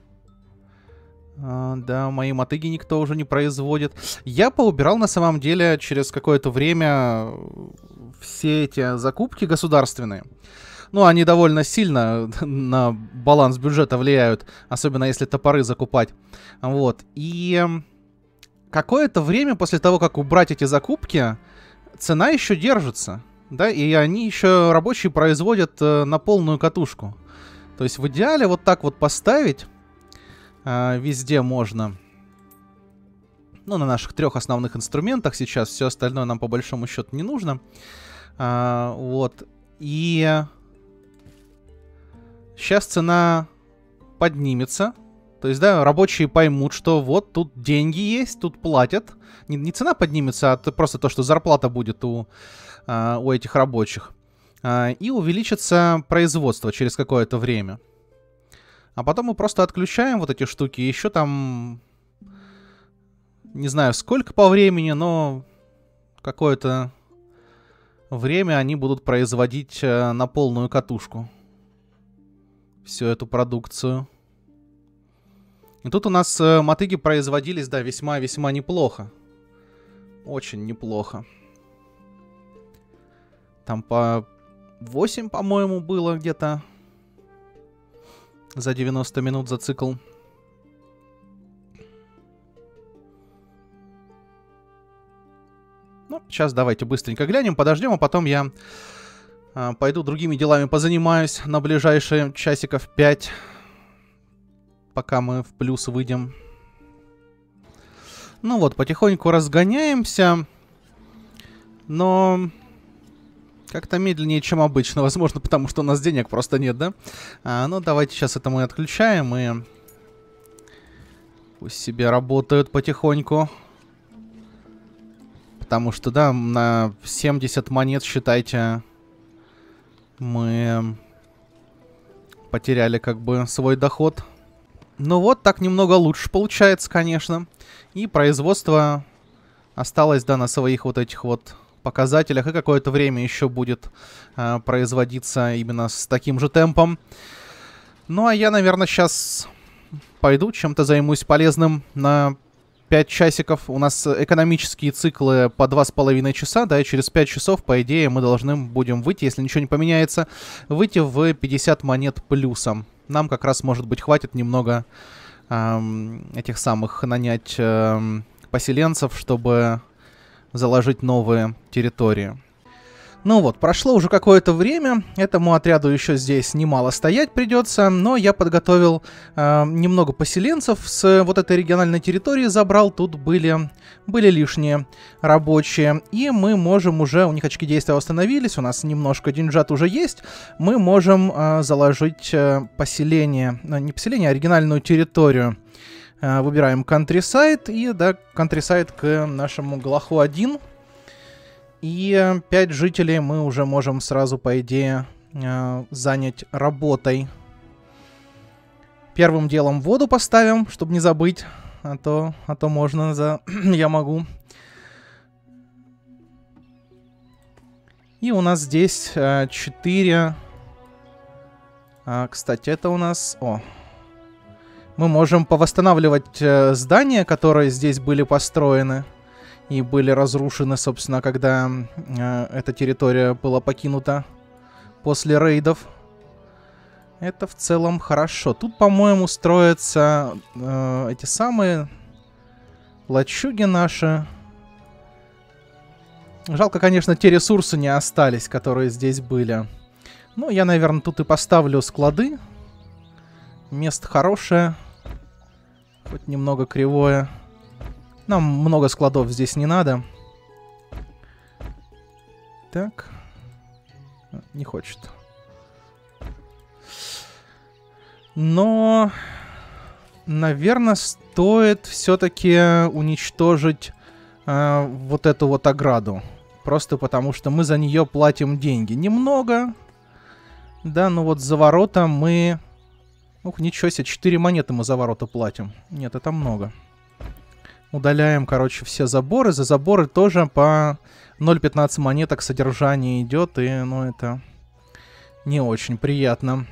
А, да, мои мотыги никто уже не производит. Я поубирал на самом деле через какое-то время все эти закупки государственные. Ну, они довольно сильно на баланс бюджета влияют, особенно если топоры закупать. Вот. И какое-то время после того, как убрать эти закупки, цена еще держится. Да, и они еще рабочие производят э, на полную катушку. То есть в идеале вот так вот поставить э, везде можно. Ну, на наших трех основных инструментах сейчас. Все остальное нам по большому счету не нужно. А, вот. И сейчас цена поднимется. То есть, да, рабочие поймут, что вот тут деньги есть, тут платят. Не, не цена поднимется, а просто то, что зарплата будет у... у этих рабочих. И увеличится производство через какое-то время. А потом мы просто отключаем вот эти штуки. Еще там... Не знаю, сколько по времени, но... Какое-то время они будут производить на полную катушку всю эту продукцию. И тут у нас э, мотыги производились, да, весьма-весьма неплохо. Очень неплохо. Там по восемь, по-моему, было где-то за девяносто минут за цикл. Ну, сейчас давайте быстренько глянем, подождем, а потом я э, пойду другими делами позанимаюсь на ближайшие часиков пять, пока мы в плюс выйдем. Ну вот, потихоньку разгоняемся, но как-то медленнее, чем обычно. Возможно, потому что у нас денег просто нет, да? А, ну, давайте сейчас это мы отключаем и пусть себе работают потихоньку. Потому что, да, на семьдесят монет, считайте, мы потеряли как бы свой доход. Ну вот, так немного лучше получается, конечно. И производство осталось, да, на своих вот этих вот показателях. И какое-то время еще будет э, производиться именно с таким же темпом. Ну, а я, наверное, сейчас пойду чем-то займусь полезным на пять часиков. У нас экономические циклы по два с половиной часа, да, и через пять часов, по идее, мы должны будем выйти, если ничего не поменяется, выйти в пятьдесят монет плюсом. Нам как раз, может быть, хватит немного эм, этих самых нанять эм, поселенцев, чтобы заложить новые территории. Ну вот, прошло уже какое-то время, этому отряду еще здесь немало стоять придется, но я подготовил э, немного поселенцев с вот этой региональной территории, забрал, тут были, были лишние рабочие, и мы можем уже, у них очки действия восстановились, у нас немножко деньжат уже есть, мы можем э, заложить э, поселение, э, не поселение, а оригинальную территорию. Э, выбираем Countryside, и да, Countryside к нашему Глаху один. И пять жителей мы уже можем сразу, по идее, э, занять работой. Первым делом воду поставим, чтобы не забыть. А то, а то можно за... Я могу. И у нас здесь э, четыре... А, кстати, это у нас... О. Мы можем повосстанавливать э, здания, которые здесь были построены. И были разрушены, собственно, когда э, эта территория была покинута после рейдов. Это в целом хорошо. Тут, по-моему, строятся э, эти самые лачуги наши. Жалко, конечно, те ресурсы не остались, которые здесь были. Ну, я, наверное, тут и поставлю склады. Место хорошее. Хоть немного кривое. Нам много складов здесь не надо. Так. Не хочет. Но, наверное, стоит все-таки уничтожить э, вот эту вот ограду. Просто потому, что мы за нее платим деньги. Немного. Да, ну вот за ворота мы... Ух, ничего себе, четыре монеты мы за ворота платим. Нет, это много. Удаляем, короче, все заборы. За заборы тоже по ноль целых пятнадцать монеток содержание идет. И, ну, это не очень приятно.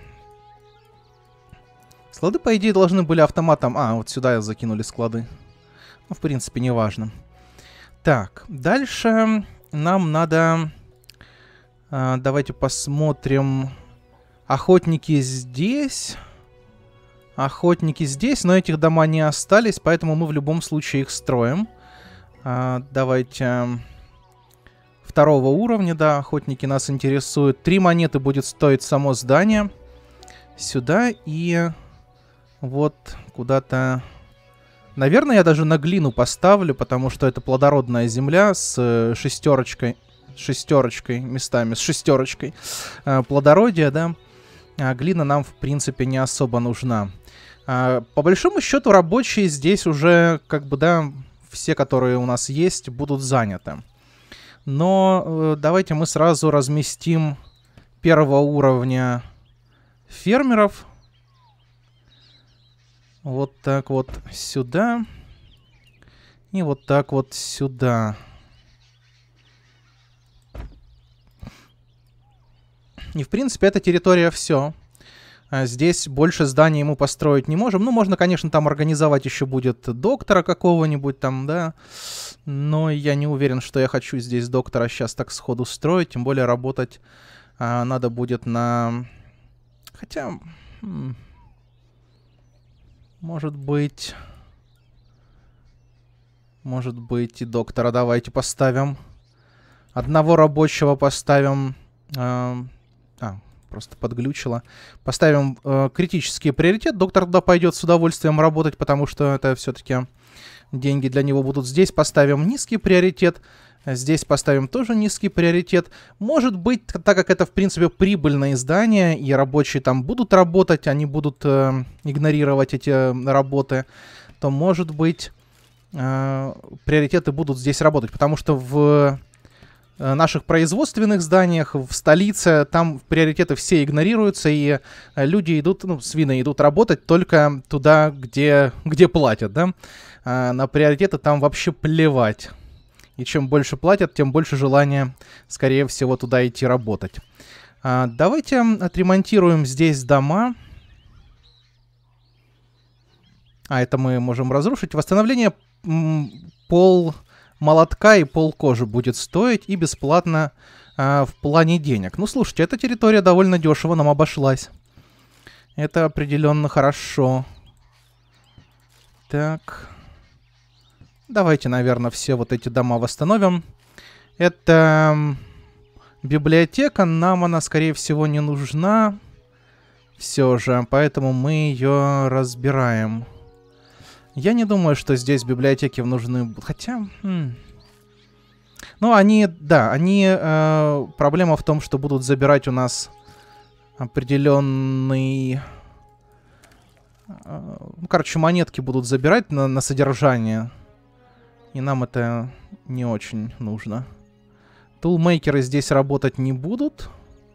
Склады, по идее, должны были автоматом... А, вот сюда закинули склады. Ну, в принципе, не важно. Так, дальше нам надо... А, давайте посмотрим. Охотники здесь... Охотники здесь, но этих дома не остались, поэтому мы в любом случае их строим. А, давайте... Второго уровня, да, охотники нас интересуют. Три монеты будет стоить само здание. Сюда и... Вот куда-то... Наверное, я даже на глину поставлю, потому что это плодородная земля с шестерочкой. Шестерочкой местами, с шестерочкой. А, плодородие, да. А глина нам, в принципе, не особо нужна. А, по большому счету, рабочие здесь уже, как бы, да, все, которые у нас есть, будут заняты. Но э, давайте мы сразу разместим первого уровня фермеров. Вот так вот сюда. И вот так вот сюда. И, в принципе, эта территория все. А здесь больше зданий мы построить не можем. Ну, можно, конечно, там организовать еще будет доктора какого-нибудь там, да. Но я не уверен, что я хочу здесь доктора сейчас так сходу строить. Тем более работать а, надо будет на... Хотя... М- может быть... Может быть и доктора давайте поставим. Одного рабочего поставим... Э, а, просто подглючило. Поставим э, критический приоритет. Доктор туда пойдет с удовольствием работать, потому что это все-таки деньги для него будут. Здесь поставим низкий приоритет. Здесь поставим тоже низкий приоритет. Может быть, так как это, в принципе, прибыльное издание, и рабочие там будут работать, они будут э, игнорировать эти работы, то, может быть, э, приоритеты будут здесь работать. Потому что в э, наших производственных зданиях, в столице, там приоритеты все игнорируются, и э, люди идут, ну, свины идут работать только туда, где, где платят, да? Э, на приоритеты там вообще плевать. И чем больше платят, тем больше желания, скорее всего, туда идти работать. А, давайте отремонтируем здесь дома. А, это мы можем разрушить. Восстановление м, пол молотка и пол кожи будет стоить и бесплатно а, в плане денег. Ну, слушайте, эта территория довольно дешево нам обошлась. Это определенно хорошо. Так... Давайте, наверное, все вот эти дома восстановим. Это библиотека. Нам она, скорее всего, не нужна. Все же, поэтому мы ее разбираем. Я не думаю, что здесь библиотеки нужны. Хотя... Хм. Ну, они... Да, они... Э, проблема в том, что будут забирать у нас определенный... Э, ну, короче, монетки будут забирать на, на содержание. И нам это не очень нужно. Тулмейкеры здесь работать не будут.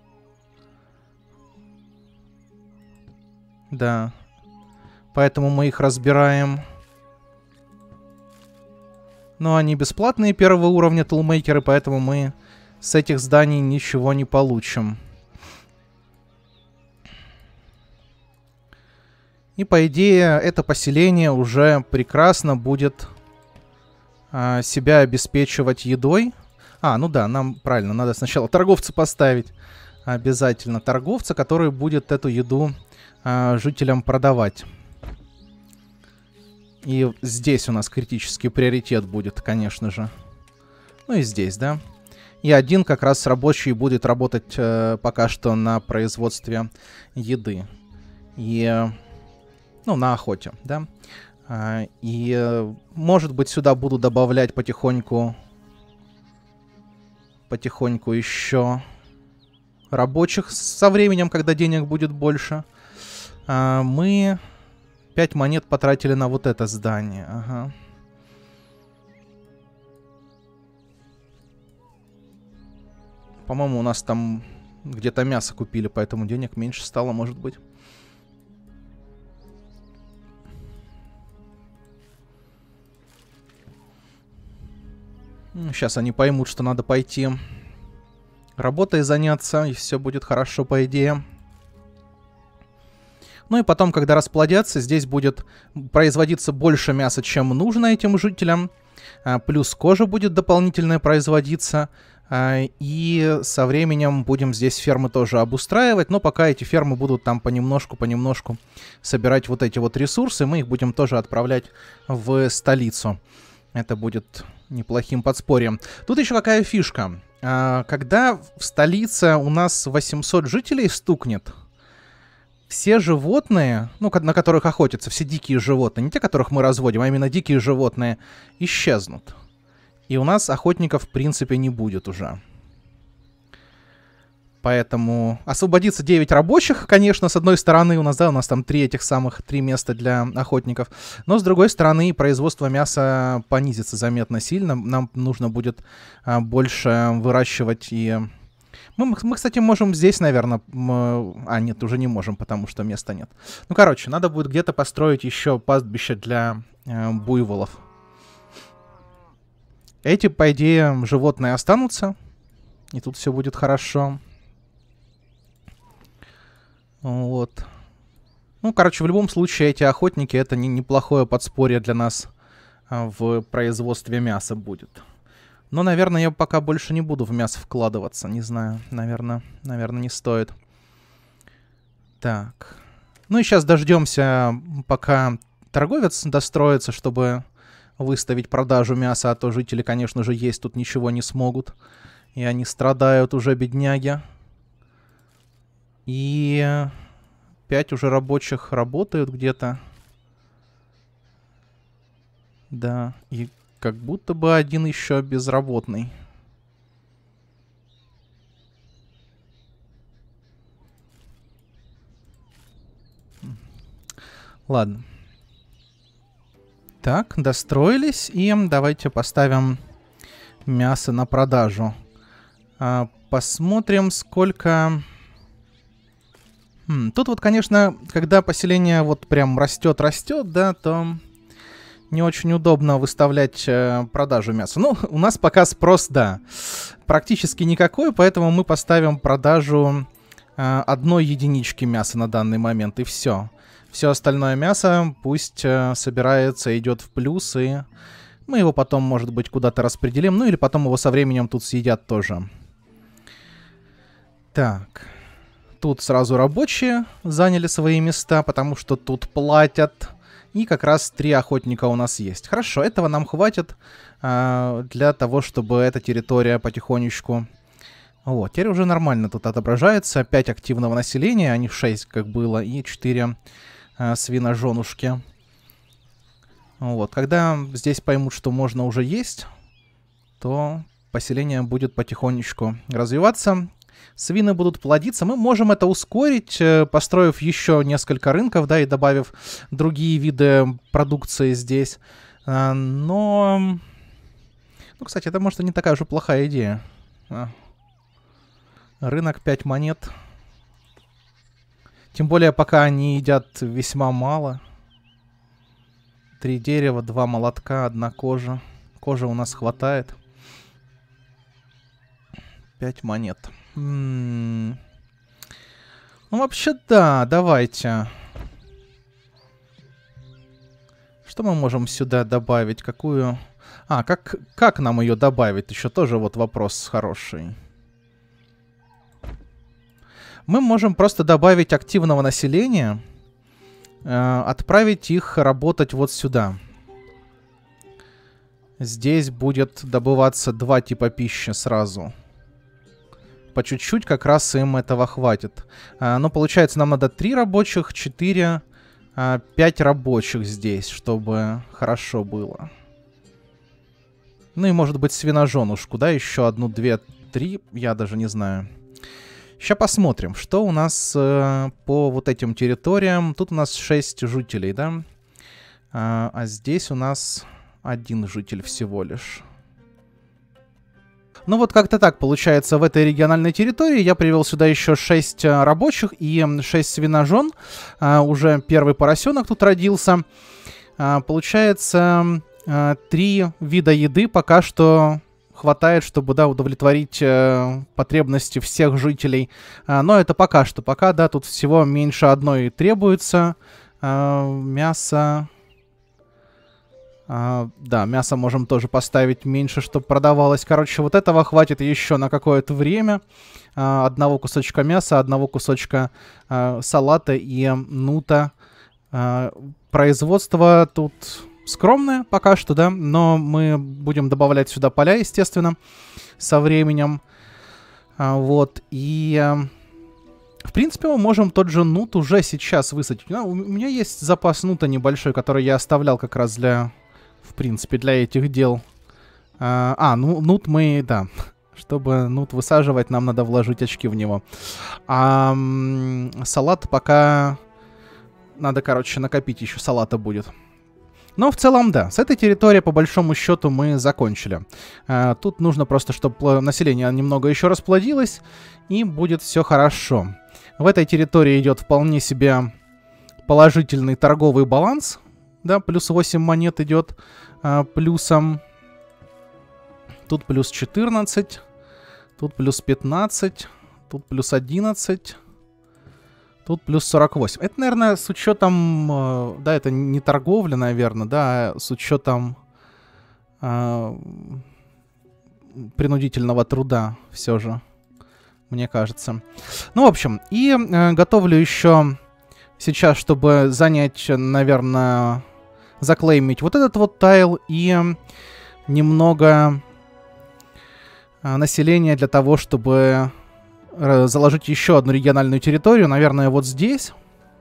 Да. Поэтому мы их разбираем. Но они бесплатные первого уровня тулмейкеры, поэтому мы с этих зданий ничего не получим. И по идее это поселение уже прекрасно будет... себя обеспечивать едой. А, ну да, нам правильно, надо сначала торговца поставить. Обязательно торговца, который будет эту еду а, жителям продавать. И здесь у нас критический приоритет будет, конечно же. Ну и здесь, да. И один как раз рабочий будет работать э, пока что на производстве еды. И, ну, на охоте, да. Uh, и, uh, может быть, сюда буду добавлять потихоньку, потихоньку еще рабочих со временем, когда денег будет больше. Uh, мы пять монет потратили на вот это здание. Ага. По-моему, у нас там где-то мясо купили, поэтому денег меньше стало, может быть. Сейчас они поймут, что надо пойти работой заняться, и все будет хорошо, по идее. Ну и потом, когда расплодятся, здесь будет производиться больше мяса, чем нужно этим жителям. А, плюс кожа будет дополнительная производиться. А, и со временем будем здесь фермы тоже обустраивать. Но пока эти фермы будут там понемножку-понемножку собирать вот эти вот ресурсы, мы их будем тоже отправлять в столицу. Это будет неплохим подспорьем. Тут еще какая фишка. А, когда в столице у нас восемьсот жителей стукнет, все животные, ну, на которых охотятся, все дикие животные, не те, которых мы разводим, а именно дикие животные, исчезнут. И у нас охотников, в принципе, не будет уже. Поэтому освободится девять рабочих, конечно, с одной стороны у нас, да, у нас там три этих самых, три места для охотников. Но с другой стороны производство мяса понизится заметно сильно. Нам нужно будет а, больше выращивать и... Мы, мы, кстати, можем здесь, наверное... Мы... А, нет, уже не можем, потому что места нет. Ну, короче, надо будет где-то построить еще пастбище для э, буйволов. Эти, по идее, животные останутся. И тут все будет хорошо. Вот. Ну, короче, в любом случае, эти охотники — это не, неплохое подспорье для нас а, в производстве мяса будет. Но, наверное, я пока больше не буду в мясо вкладываться. Не знаю, наверное, наверное, не стоит. Так. Ну и сейчас дождемся, пока торговец достроится, чтобы выставить продажу мяса, а то жители, конечно же, есть тут ничего не смогут. И они страдают уже, бедняги. И пять уже рабочих работают где-то. Да, и как будто бы один еще безработный. Ладно. Так, достроились. И давайте поставим мясо на продажу. А, посмотрим, сколько... Хм, тут вот, конечно, когда поселение вот прям растет-растет, да, то не очень удобно выставлять э, продажу мяса. Ну, у нас пока спрос, да, практически никакой, поэтому мы поставим продажу э, одной единички мяса на данный момент, и все. Все остальное мясо пусть э, собирается, идет в плюс, и мы его потом, может быть, куда-то распределим. Ну или потом его со временем тут съедят тоже. Так. Тут сразу рабочие заняли свои места, потому что тут платят. И как раз три охотника у нас есть. Хорошо, этого нам хватит э, для того, чтобы эта территория потихонечку... Вот, теперь уже нормально тут отображается. пять активного населения, а не шесть, как было, и четыре... свиноженушки. Вот. Когда здесь поймут, что можно уже есть, то поселение будет потихонечку развиваться. Свины будут плодиться. Мы можем это ускорить, построив еще несколько рынков, да, и добавив другие виды продукции здесь. Но... Ну, кстати, это, может, и не такая уж плохая идея. Рынок пять монет. Тем более, пока они едят весьма мало. Три дерева, два молотка, одна кожа. Кожи у нас хватает. Пять монет. М-м-м. Ну, вообще, да, давайте. Что мы можем сюда добавить? Какую... А, как, как нам ее добавить? Еще тоже вот вопрос хороший. Мы можем просто добавить активного населения, э, отправить их работать вот сюда. Здесь будет добываться два типа пищи сразу. По чуть-чуть как раз им этого хватит. Э, но получается, нам надо три рабочих, четыре, э, пять рабочих здесь, чтобы хорошо было. Ну и может быть свиноженушку, да, еще одну, две, три, я даже не знаю. Сейчас посмотрим, что у нас э, по вот этим территориям. Тут у нас шесть жителей, да? А, а здесь у нас один житель всего лишь. Ну вот как-то так получается в этой региональной территории. Я привел сюда еще шесть рабочих и шесть свиножен. А, уже первый поросенок тут родился. А, получается, а, три вида еды пока что... хватает, чтобы, да, удовлетворить э, потребности всех жителей. А, но это пока что. Пока, да, тут всего меньше одной требуется. А, мясо... А, да, мясо можем тоже поставить меньше, чтобы продавалось. Короче, вот этого хватит еще на какое-то время. А, одного кусочка мяса, одного кусочка а, салата и нута. А, производство тут... скромная пока что, да, но мы будем добавлять сюда поля, естественно, со временем. А, вот, и... А, в принципе, мы можем тот же нут уже сейчас высадить. Ну, у меня есть запас нута небольшой, который я оставлял как раз для... В принципе, для этих дел. А, а ну, нут мы, да... Чтобы нут высаживать, нам надо вложить очки в него. А салат пока... Надо, короче, накопить, еще салата будет. Но в целом, да, с этой территории, по большому счету, мы закончили. А, тут нужно просто, чтобы население немного еще расплодилось, и будет все хорошо. В этой территории идет вполне себе положительный торговый баланс. Да, плюс восемь монет идет а, плюсом. Тут плюс четырнадцать. Тут плюс пятнадцать. Тут плюс одиннадцать. Тут плюс сорок восемь. Это, наверное, с учетом... Э, да, это не торговля, наверное, да, а с учетом э, принудительного труда все же, мне кажется. Ну, в общем, и э, готовлю еще сейчас, чтобы занять, наверное, заклеймить вот этот вот тайл и немного э, населения для того, чтобы... заложить еще одну региональную территорию, наверное, вот здесь.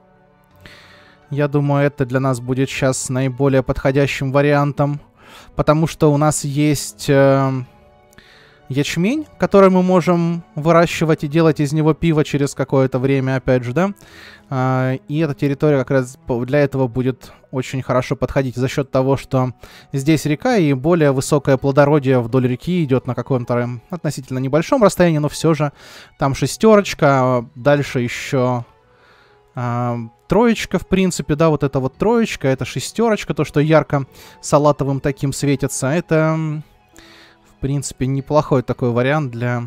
Я думаю, это для нас будет сейчас наиболее подходящим вариантом, потому что у нас есть э, ячмень, который мы можем выращивать и делать из него пиво через какое-то время, опять же, да. Э, и эта территория как раз для этого будет очень хорошо подходить за счет того, что здесь река и более высокое плодородие вдоль реки идет на каком-то относительно небольшом расстоянии, но все же там шестерочка, дальше еще э, троечка, в принципе, да, вот это вот троечка, это шестерочка, то, что ярко салатовым таким светится, это, в принципе, неплохой такой вариант для...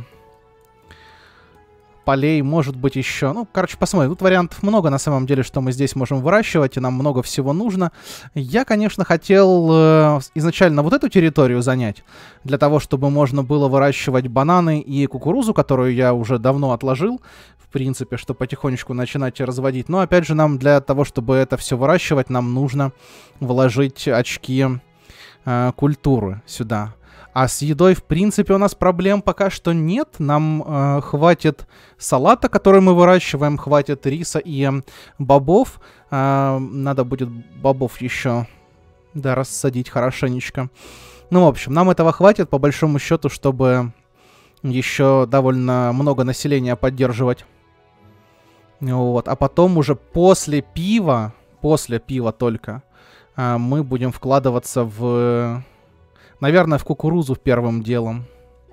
полей, может быть, еще. Ну, короче, посмотрим. Тут вариантов много, на самом деле, что мы здесь можем выращивать, и нам много всего нужно. Я, конечно, хотел э, изначально вот эту территорию занять, для того, чтобы можно было выращивать бананы и кукурузу, которую я уже давно отложил, в принципе, чтобы потихонечку начинать разводить. Но, опять же, нам для того, чтобы это все выращивать, нам нужно вложить очки э, культуры сюда. А с едой, в принципе, у нас проблем пока что нет. Нам э, хватит салата, который мы выращиваем, хватит риса и э, бобов. Э, надо будет бобов еще, да, рассадить хорошенечко. Ну, в общем, нам этого хватит, по большому счету, чтобы еще довольно много населения поддерживать. Вот. А потом уже после пива, после пива только, э, мы будем вкладываться в... Наверное, в кукурузу первым делом.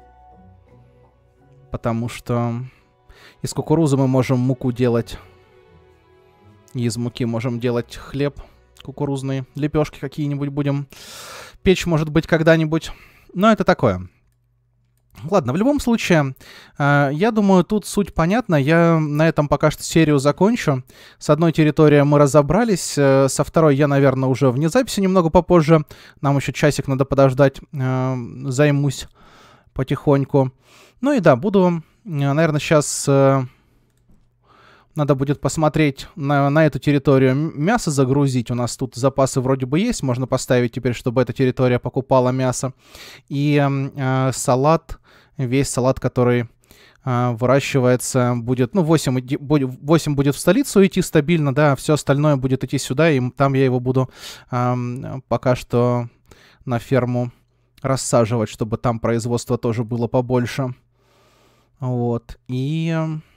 Потому что из кукурузы мы можем муку делать. И из муки можем делать хлеб кукурузные. Лепешки какие-нибудь будем печь, может быть, когда-нибудь. Но это такое. Ладно, в любом случае, э, я думаю, тут суть понятна. Я на этом пока что серию закончу. С одной территорией мы разобрались, э, со второй я, наверное, уже вне записи немного попозже. Нам еще часик надо подождать, э, займусь потихоньку. Ну и да, буду, э, наверное, сейчас... Э, надо будет посмотреть на, на эту территорию, мясо загрузить. У нас тут запасы вроде бы есть. Можно поставить теперь, чтобы эта территория покупала мясо. И э, салат, весь салат, который э, выращивается, будет... Ну, восемь, восемь будет в столицу идти стабильно, да, все остальное будет идти сюда. И там я его буду э, пока что на ферму рассаживать, чтобы там производство тоже было побольше. Вот. И...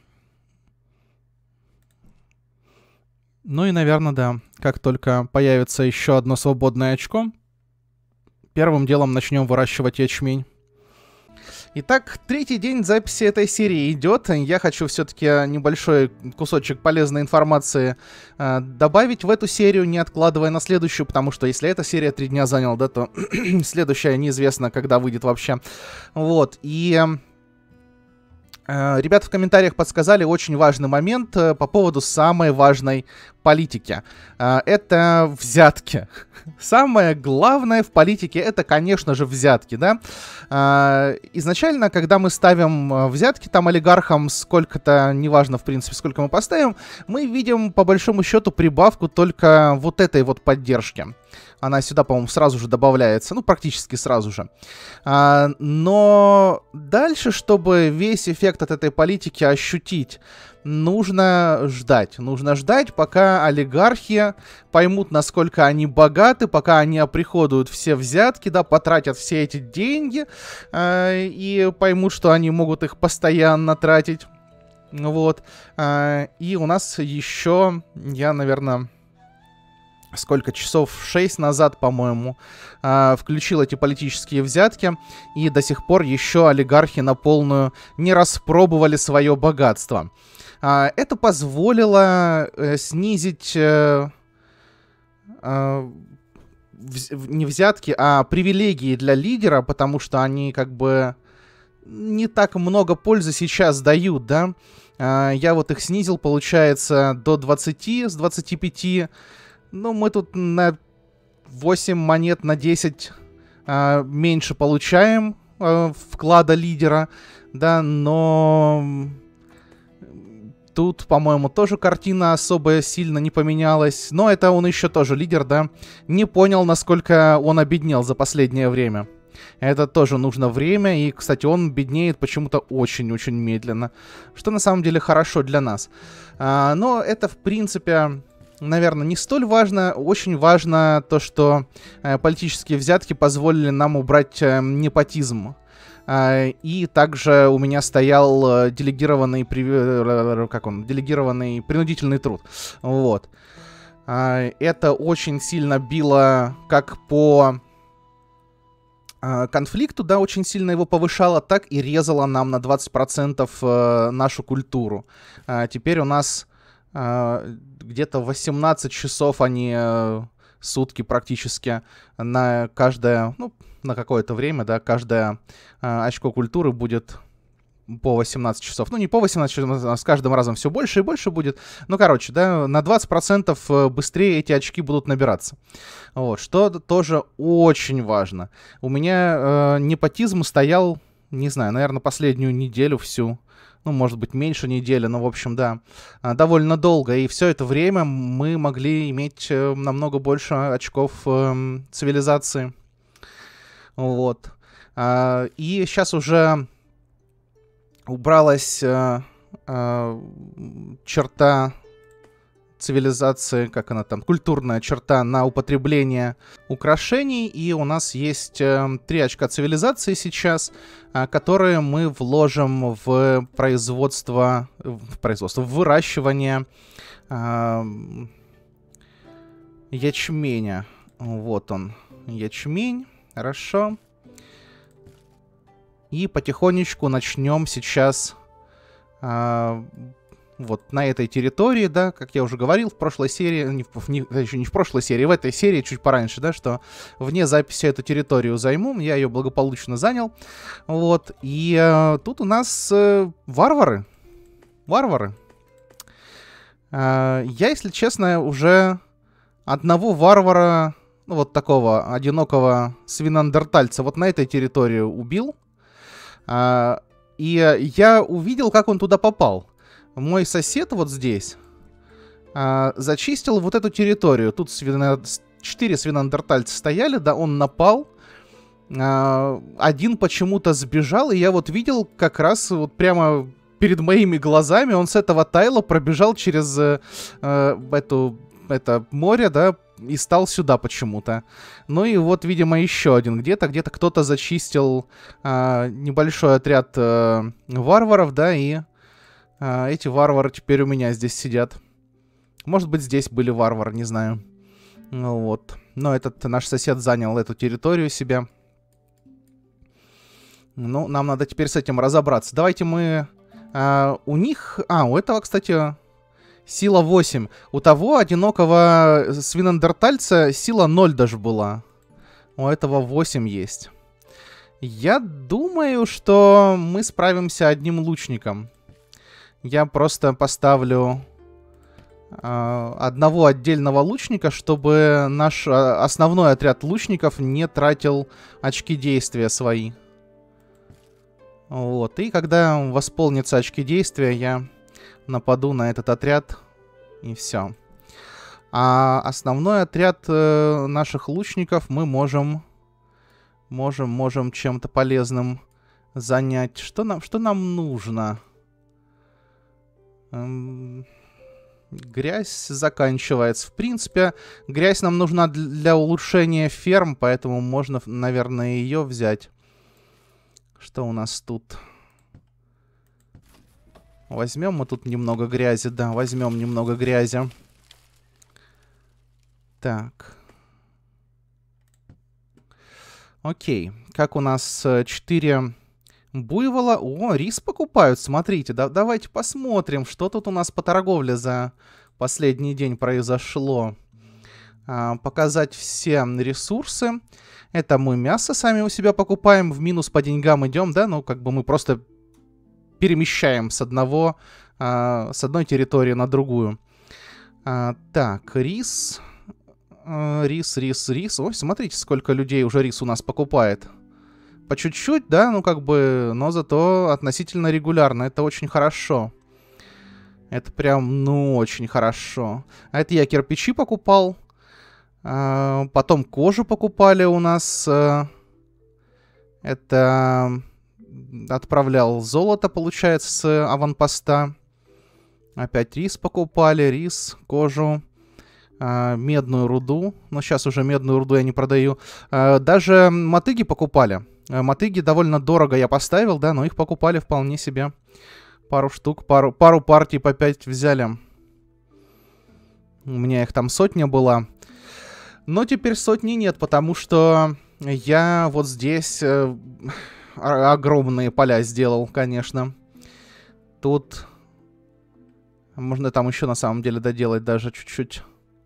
Ну и, наверное, да, как только появится еще одно свободное очко, первым делом начнем выращивать ячмень. Итак, третий день записи этой серии идет. Я хочу все-таки небольшой кусочек полезной информации э, добавить в эту серию, не откладывая на следующую, потому что если эта серия три дня заняла, да, то следующая неизвестно, когда выйдет вообще. Вот, и... Ребята в комментариях подсказали очень важный момент по поводу самой важной политики. Это взятки. Самое главное в политике — это, конечно же, взятки, да? Изначально, когда мы ставим взятки там олигархам сколько-то, неважно, в принципе, сколько мы поставим, мы видим, по большому счету, прибавку только вот этой вот поддержки. Она сюда, по-моему, сразу же добавляется. Ну, практически сразу же. А, но дальше, чтобы весь эффект от этой политики ощутить, нужно ждать. Нужно ждать, пока олигархи поймут, насколько они богаты, пока они оприходуют все взятки, да, потратят все эти деньги а, и поймут, что они могут их постоянно тратить. Вот. А, и у нас еще, я, наверное... сколько часов, шесть назад, по-моему, э, включил эти политические взятки, и до сих пор еще олигархи на полную не распробовали свое богатство. Э, это позволило э, снизить э, э, в, не взятки, а привилегии для лидера, потому что они как бы не так много пользы сейчас дают, да. А, я вот их снизил, получается, до двадцати с двадцати пяти. Ну, мы тут на восемь монет на десять а, меньше получаем а, вклада лидера, да, но тут, по-моему, тоже картина особо сильно не поменялась. Но это он еще тоже лидер, да, не понял, насколько он обеднел за последнее время. Это тоже нужно время, и, кстати, он беднеет почему-то очень-очень медленно, что на самом деле хорошо для нас. А, но это, в принципе, наверное, не столь важно. Очень важно то, что э, политические взятки позволили нам убрать э, непотизм. А, и также у меня стоял э, делегированный, при... как он, делегированный принудительный труд. Вот. А, это очень сильно било как по конфликту, да, очень сильно его повышало, так и резало нам на двадцать процентов э, нашу культуру. А теперь у нас э, где-то восемнадцать часов, они э, сутки практически на каждое, ну, на какое-то время, да, каждое э, очко культуры будет по восемнадцать часов. Ну, не по восемнадцать часов, а с каждым разом все больше и больше будет. Ну, короче, да, на двадцать процентов быстрее эти очки будут набираться. Вот, что тоже очень важно. У меня э, непотизм стоял, не знаю, наверное, последнюю неделю всю. Ну, может быть, меньше недели, но, в общем, да, довольно долго. И все это время мы могли иметь э, намного больше очков э, цивилизации. Вот. А, и сейчас уже убралась э, э, черта цивилизации, как она там, культурная черта на употребление украшений, и у нас есть э, три очка цивилизации сейчас, э, которые мы вложим в производство, в производство, в выращивание э, ячменя. Вот он, ячмень, хорошо. И потихонечку начнем сейчас э, вот на этой территории, да, как я уже говорил в прошлой серии, не в, не, еще не в прошлой серии, в этой серии чуть пораньше, да, что вне записи эту территорию займу, я ее благополучно занял, вот, и э, тут у нас э, варвары, варвары. Э, я, если честно, уже одного варвара, ну, вот такого одинокого свинандертальца вот на этой территории убил. Uh, и я увидел, как он туда попал. Мой сосед вот здесь uh, зачистил вот эту территорию. Тут свино... четыре свинандертальца стояли, да, он напал. Uh, один почему-то сбежал, и я вот видел как раз вот прямо перед моими глазами он с этого тайла пробежал через uh, uh, эту, это море, да, и стал сюда почему-то. Ну и вот, видимо, еще один где-то. Где-то кто-то зачистил а, небольшой отряд а, варваров, да, и а, эти варвары теперь у меня здесь сидят. Может быть, здесь были варвары, не знаю. Ну вот. Но этот наш сосед занял эту территорию себе. Ну, нам надо теперь с этим разобраться. Давайте мы... А, у них... А, у этого, кстати... Сила восемь. У того одинокого свинандертальца сила ноль даже была. У этого восемь есть. Я думаю, что мы справимся одним лучником. Я просто поставлю э, одного отдельного лучника, чтобы наш э, основной отряд лучников не тратил очки действия свои. Вот. И когда восполнятся очки действия, я... нападу на этот отряд, и все. А основной отряд э, наших лучников мы можем, можем, можем чем-то полезным занять. Что нам, что нам нужно? Эм, грязь заканчивается. В принципе, грязь нам нужна для улучшения ферм, поэтому можно, наверное, ее взять. Что у нас тут? Возьмем мы тут немного грязи, да, возьмем немного грязи. Так. Окей. Как у нас четыре буйвола? О, рис покупают, смотрите. Да, давайте посмотрим, что тут у нас по торговле за последний день произошло. а, показать все ресурсы. Это мы мясо сами у себя покупаем, в минус по деньгам идем, да, ну как бы мы просто перемещаем с одного, а, с одной территории на другую. А, так, рис, а, рис, рис, рис. Ой, смотрите, сколько людей уже рис у нас покупает. По чуть-чуть, да, ну как бы, но зато относительно регулярно. Это очень хорошо. Это прям, ну, очень хорошо. А это я кирпичи покупал. А, потом кожу покупали у нас. А, это отправлял золото, получается, с аванпоста. Опять рис покупали, рис, кожу. А, медную руду. Но сейчас уже медную руду я не продаю. А, даже мотыги покупали. Мотыги довольно дорого я поставил, да, но их покупали вполне себе. Пару штук, пару, пару партий по пять взяли. У меня их там сотня была. Но теперь сотни нет, потому что я вот здесь э, огромные поля сделал, конечно. Тут можно там еще на самом деле доделать даже чуть-чуть.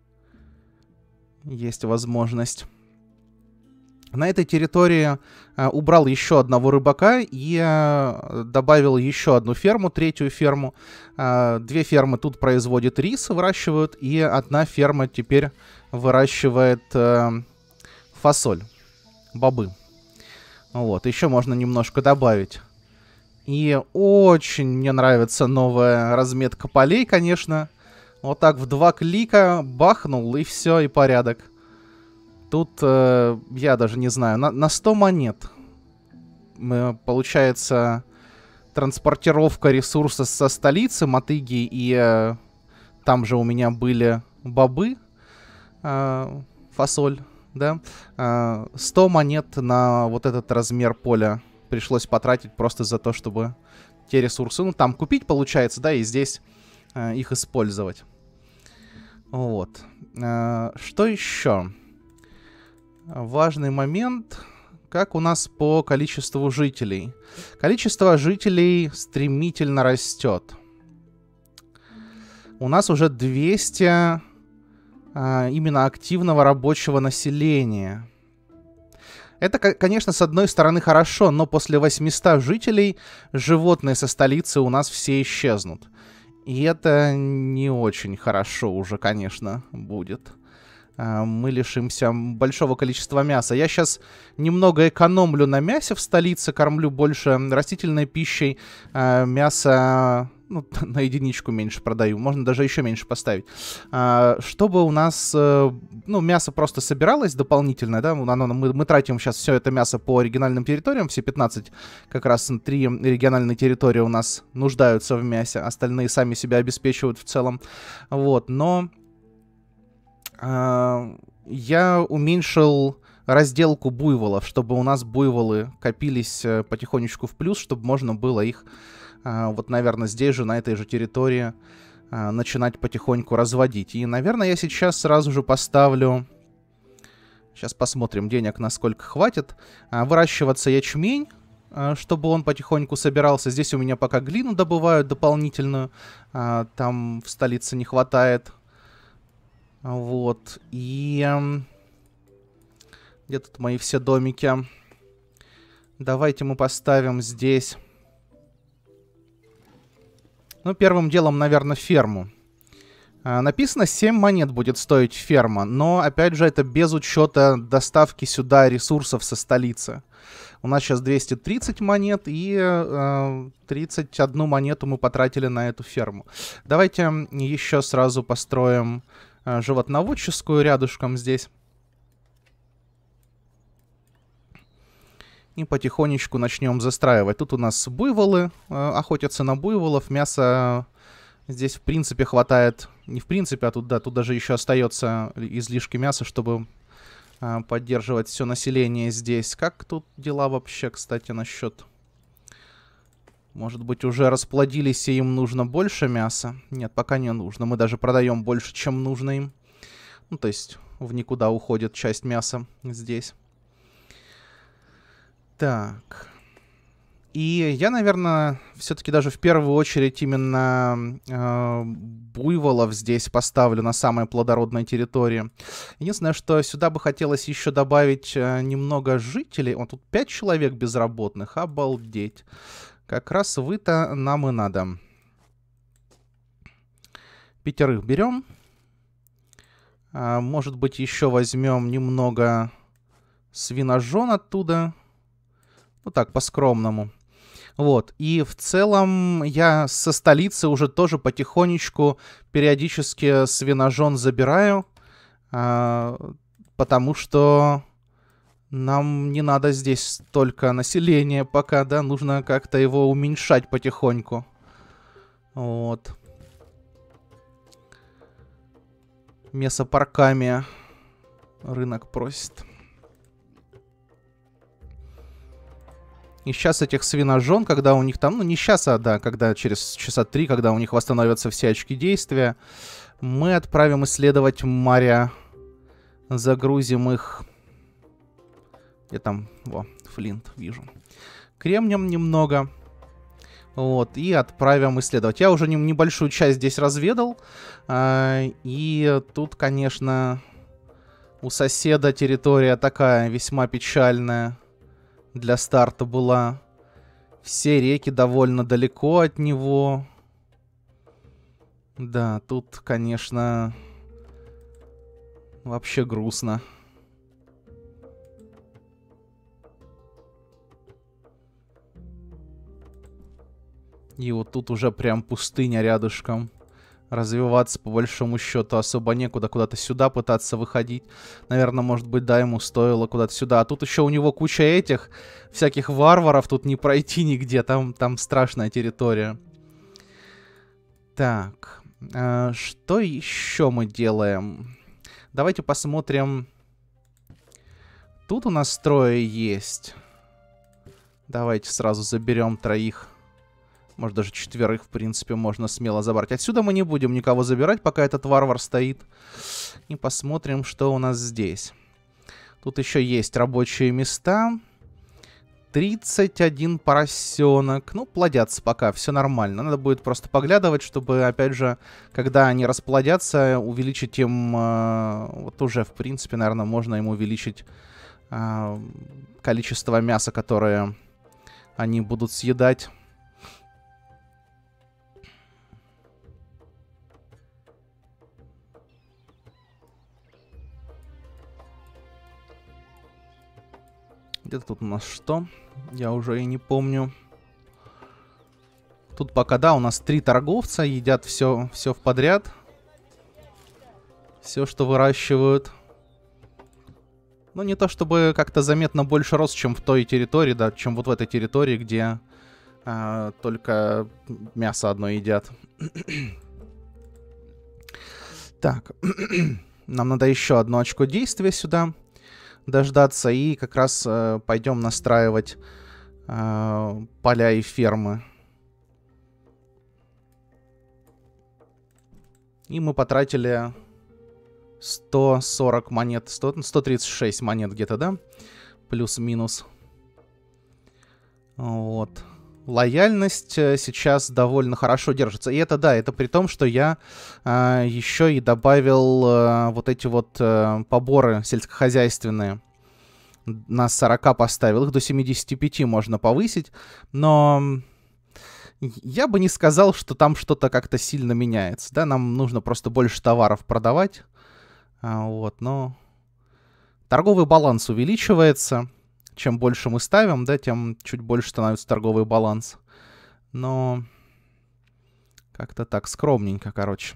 Есть возможность. На этой территории э, убрал еще одного рыбака и э, добавил еще одну ферму, третью ферму. Э, две фермы тут производят рис, выращивают, и одна ферма теперь выращивает э, фасоль, бобы. Вот, еще можно немножко добавить. И очень мне нравится новая разметка полей, конечно. Вот так в два клика бахнул, и все, и порядок. Тут, э, я даже не знаю, на, на сто монет э, получается транспортировка ресурса со столицы, мотыги, и э, там же у меня были бобы, э, фасоль, да. Э, сто монет на вот этот размер поля пришлось потратить просто за то, чтобы те ресурсы, ну, там купить, получается, да, и здесь э, их использовать. Вот. Э, что еще? Важный момент, как у нас по количеству жителей. Количество жителей стремительно растет. У нас уже двести а, именно активного рабочего населения. Это, конечно, с одной стороны хорошо, но после восьмисот жителей животные со столицы у нас все исчезнут. И это не очень хорошо уже, конечно, будет. Мы лишимся большого количества мяса. Я сейчас немного экономлю на мясе в столице, кормлю больше растительной пищей. Мясо, ну, на единичку меньше продаю, можно даже еще меньше поставить. Чтобы у нас, ну, мясо просто собиралось дополнительно, да, оно, мы, мы тратим сейчас все это мясо по оригинальным территориям, все пятнадцать, как раз три региональные территории у нас нуждаются в мясе, остальные сами себя обеспечивают в целом, вот, но... Я уменьшил разделку буйволов, чтобы у нас буйволы копились потихонечку в плюс, чтобы можно было их, вот, наверное, здесь же, на этой же территории, начинать потихоньку разводить. И, наверное, я сейчас сразу же поставлю... Сейчас посмотрим, денег насколько хватит. Выращиваться ячмень, чтобы он потихоньку собирался. Здесь у меня пока глину добывают дополнительную. Там в столице не хватает. Вот, и где тут мои все домики? Давайте мы поставим здесь. Ну, первым делом, наверное, ферму. А, написано, семь монет будет стоить ферма, но, опять же, это без учета доставки сюда ресурсов со столицы. У нас сейчас двести тридцать монет, и э, тридцать одну монету мы потратили на эту ферму. Давайте еще сразу построим... животноводческую рядышком здесь. И потихонечку начнем застраивать. Тут у нас буйволы, э, охотятся на буйволов. Мяса здесь в принципе хватает. Не в принципе, а тут, да, тут даже еще остается излишки мяса, чтобы э, поддерживать все население здесь. Как тут дела вообще, кстати, насчет... Может быть, уже расплодились, и им нужно больше мяса? Нет, пока не нужно. Мы даже продаем больше, чем нужно им. Ну, то есть, в никуда уходит часть мяса здесь. Так. И я, наверное, все-таки даже в первую очередь именно э, буйволов здесь поставлю на самой плодородной территории. Единственное, что сюда бы хотелось еще добавить э, немного жителей. Вот тут пять человек безработных. Обалдеть. Как раз вы-то нам и надо. Пятерых берем. А, может быть, еще возьмем немного свиножон оттуда. Ну так, по-скромному. Вот, и в целом я со столицы уже тоже потихонечку периодически свиножон забираю, а, потому что нам не надо здесь столько населения пока, да, нужно как-то его уменьшать потихоньку. Вот. Месопарками рынок просит. И сейчас этих свиножон, когда у них там, ну не сейчас, а да, когда через часа три, когда у них восстановятся все очки действия, мы отправим исследовать моря, загрузим их, где там, во, флинт, вижу, кремнем немного, вот, и отправим исследовать. Я уже не, небольшую часть здесь разведал, а, и тут, конечно, у соседа территория такая весьма печальная. Для старта была. Все реки довольно далеко от него. Да, тут, конечно, вообще грустно. И вот тут уже прям пустыня рядышком. Развиваться, по большому счету, особо некуда. Куда-то сюда пытаться выходить. Наверное, может быть, да, ему стоило куда-то сюда. А тут еще у него куча этих всяких варваров. Тут не пройти нигде. Там, там страшная территория. Так. Э, что еще мы делаем? Давайте посмотрим. Тут у нас трое есть. Давайте сразу заберем троих. Может, даже четверых, в принципе, можно смело забрать. Отсюда мы не будем никого забирать, пока этот варвар стоит. И посмотрим, что у нас здесь. Тут еще есть рабочие места. тридцать один поросенок. Ну, плодятся пока, все нормально. Надо будет просто поглядывать, чтобы, опять же, когда они расплодятся, увеличить им... Э, вот уже, в принципе, наверное, можно им увеличить э, количество мяса, которое они будут съедать. Где-то тут у нас что? Я уже и не помню. Тут пока, да, у нас три торговца едят все, все в подряд. Все, что выращивают. Ну, не то чтобы как-то заметно больше рост, чем в той территории, да, чем вот в этой территории, где а, только мясо одно едят. Так. Нам надо еще одно очко действия сюда дождаться, и как раз э, пойдем настраивать э, поля и фермы. И мы потратили сто сорок монет, сто, сто тридцать шесть монет где-то, да? Плюс-минус. Вот. Лояльность сейчас довольно хорошо держится. И это, да, это при том, что я э, еще и добавил э, вот эти вот э, поборы сельскохозяйственные. На сорок поставил. Их до семидесяти пяти можно повысить. Но я бы не сказал, что там что-то как-то сильно меняется. Да, нам нужно просто больше товаров продавать. А, вот, но торговый баланс увеличивается. Чем больше мы ставим, да, тем чуть больше становится торговый баланс. Но как-то так скромненько, короче.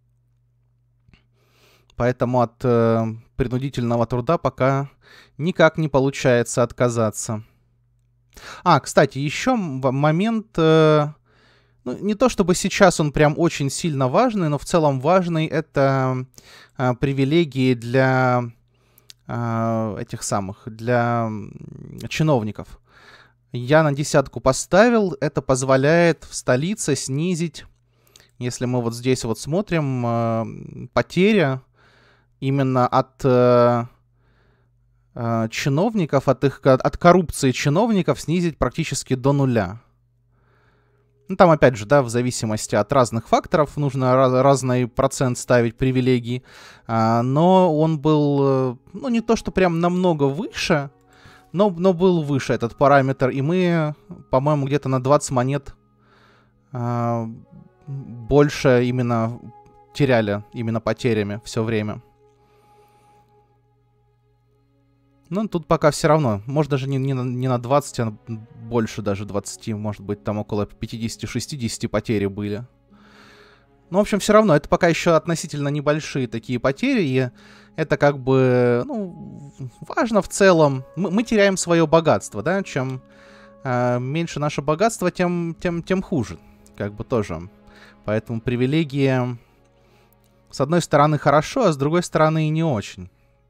Поэтому от э, принудительного труда пока никак не получается отказаться. А, кстати, еще момент... Э, ну, не то чтобы сейчас он прям очень сильно важный, но в целом важный. Это э, привилегии для... этих самых, для чиновников. Я на десятку поставил. Это позволяет в столице снизить, если мы вот здесь вот смотрим, э, потеря именно от э, э, чиновников, от, их, от коррупции чиновников снизить практически до нуля. Ну, там, опять же, да, в зависимости от разных факторов нужно раз, разный процент ставить привилегий. А, но он был, ну, не то что прям намного выше, но, но был выше этот параметр. И мы, по-моему, где-то на двадцать монет а, больше именно теряли, именно потерями все время. Ну, тут пока все равно. Может, даже не, не, на, не на двадцать, а больше даже двадцати. Может быть, там около пятидесяти-шестидесяти потери были. Ну, в общем, все равно. Это пока еще относительно небольшие такие потери. И это как бы, ну, важно в целом. Мы, мы теряем свое богатство, да? Чем э, меньше наше богатство, тем, тем, тем хуже. Как бы тоже. Поэтому привилегии, с одной стороны, хорошо, а с другой стороны, и не очень.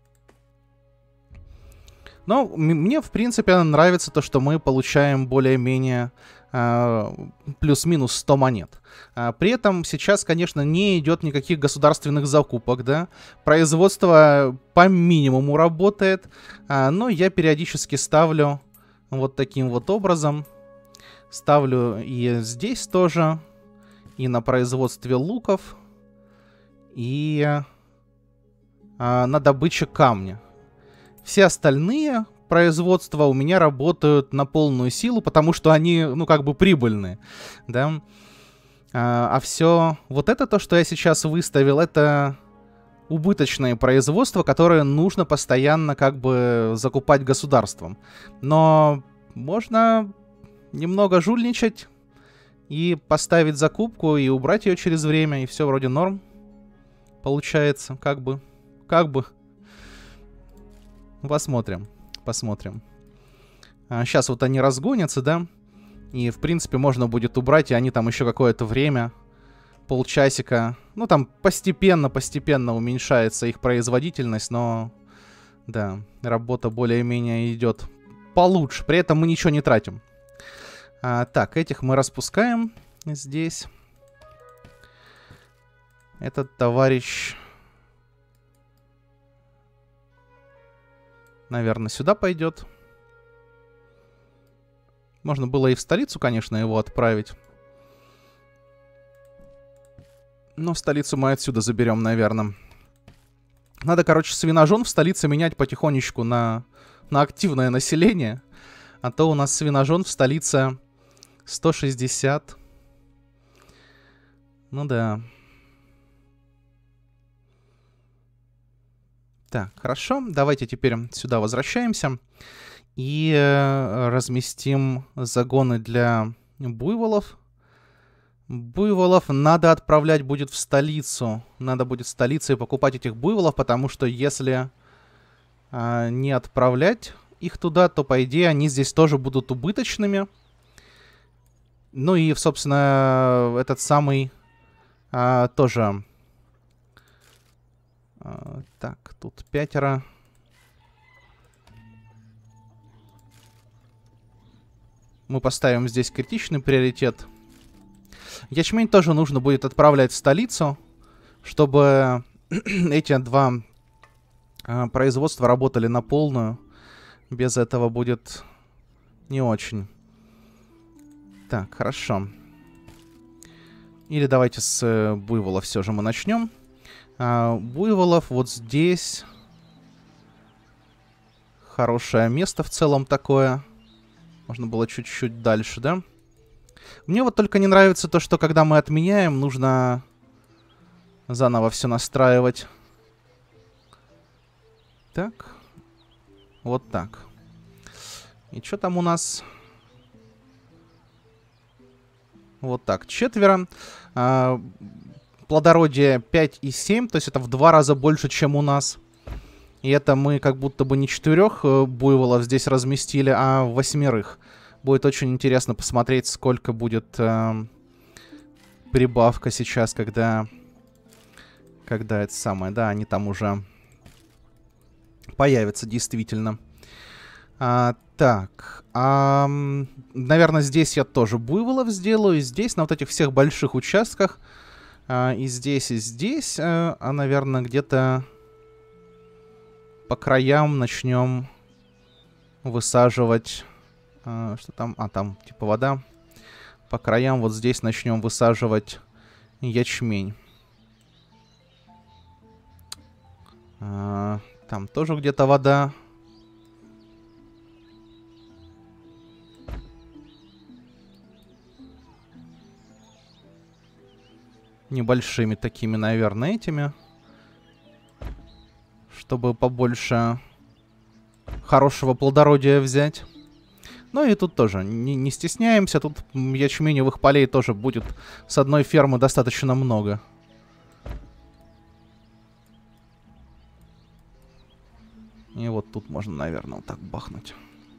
Но мне, в принципе, нравится то, что мы получаем более-менее э, плюс-минус сто монет. А при этом сейчас, конечно, не идет никаких государственных закупок, да. Производство по минимуму работает, а, но я периодически ставлю вот таким вот образом. Ставлю и здесь тоже, и на производстве луков, и а, на добыче камня. Все остальные производства у меня работают на полную силу, потому что они, ну, как бы прибыльные, да. А, а все вот это, то, что я сейчас выставил, это убыточные производства, которые нужно постоянно, как бы, закупать государством. Но можно немного жульничать и поставить закупку, и убрать ее через время, и все вроде норм получается, как бы, как бы. Посмотрим, посмотрим. А, сейчас вот они разгонятся, да? И, в принципе, можно будет убрать, и они там еще какое-то время, полчасика. Ну, там постепенно-постепенно уменьшается их производительность, но, да, работа более-менее идет получше. При этом мы ничего не тратим. А, так, этих мы распускаем здесь. Этот товарищ... наверное, сюда пойдет. Можно было и в столицу, конечно, его отправить. Но в столицу мы отсюда заберем, наверное. Надо, короче, свиножон в столице менять потихонечку на, на активное население. А то у нас свиножон в столице сто шестьдесят. Ну да. Так, хорошо. Давайте теперь сюда возвращаемся. И э, разместим загоны для буйволов. Буйволов надо отправлять будет в столицу. Надо будет в столице покупать этих буйволов, потому что если э, не отправлять их туда, то, по идее, они здесь тоже будут убыточными. Ну и, собственно, этот самый э, тоже... Uh, так, тут пятеро. Мы поставим здесь критичный приоритет. Ячмень тоже нужно будет отправлять в столицу, чтобы эти два uh, производства работали на полную. Без этого будет не очень. Так, хорошо. Или давайте с uh, буйвола все же мы начнем. А, буйволов вот здесь. Хорошее место в целом такое. Можно было чуть-чуть дальше, да? Мне вот только не нравится то, что когда мы отменяем, нужно заново все настраивать. Так. Вот так. И что там у нас? Вот так. Четверо. А, плодородие пять и семь, то есть это в два раза больше, чем у нас. И это мы как будто бы не четырех буйволов здесь разместили, а восьмерых. Будет очень интересно посмотреть, сколько будет э, прибавка сейчас, когда... Когда это самое, да, они там уже появятся действительно. А, так, а, наверное, здесь я тоже буйволов сделаю. И здесь, на вот этих всех больших участках... Uh, и здесь, и здесь. Uh, а, наверное, где-то по краям начнем высаживать... Э, что там? А, там типа вода. По краям вот здесь начнем высаживать ячмень. Э, там тоже где-то вода. Небольшими такими, наверное, этими. Чтобы побольше хорошего плодородия взять. Ну и тут тоже не, не стесняемся. Тут ячменевых полей тоже будет с одной фермы достаточно много. И вот тут можно, наверное, вот так бахнуть.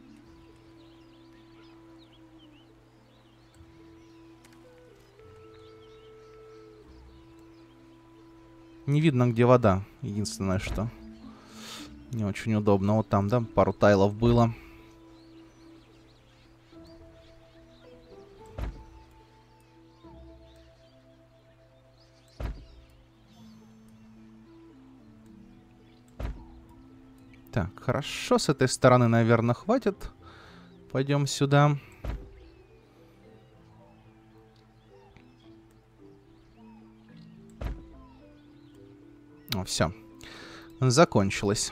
Не видно, где вода. Единственное, что не очень удобно. Вот там, да, пару тайлов было. Так, хорошо. С этой стороны, наверное, хватит. Пойдем сюда. О, все. Закончилось.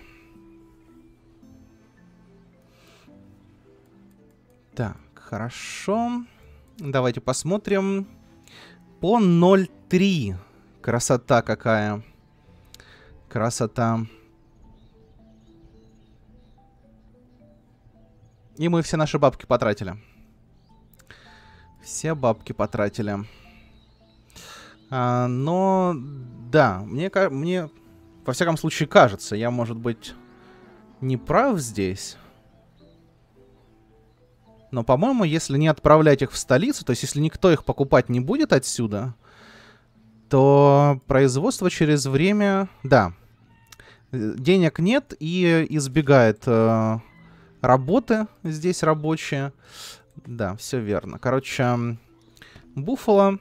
Так, хорошо. Давайте посмотрим. По ноль три. Красота какая. Красота. И мы все наши бабки потратили. Все бабки потратили. А, но, да, мне, мне, во всяком случае, кажется, я, может быть, не прав здесь. Но, по-моему, если не отправлять их в столицу, то есть если никто их покупать не будет отсюда, то производство через время... Да, денег нет и избегает э, работы здесь рабочие. Да, все верно. Короче, буффало...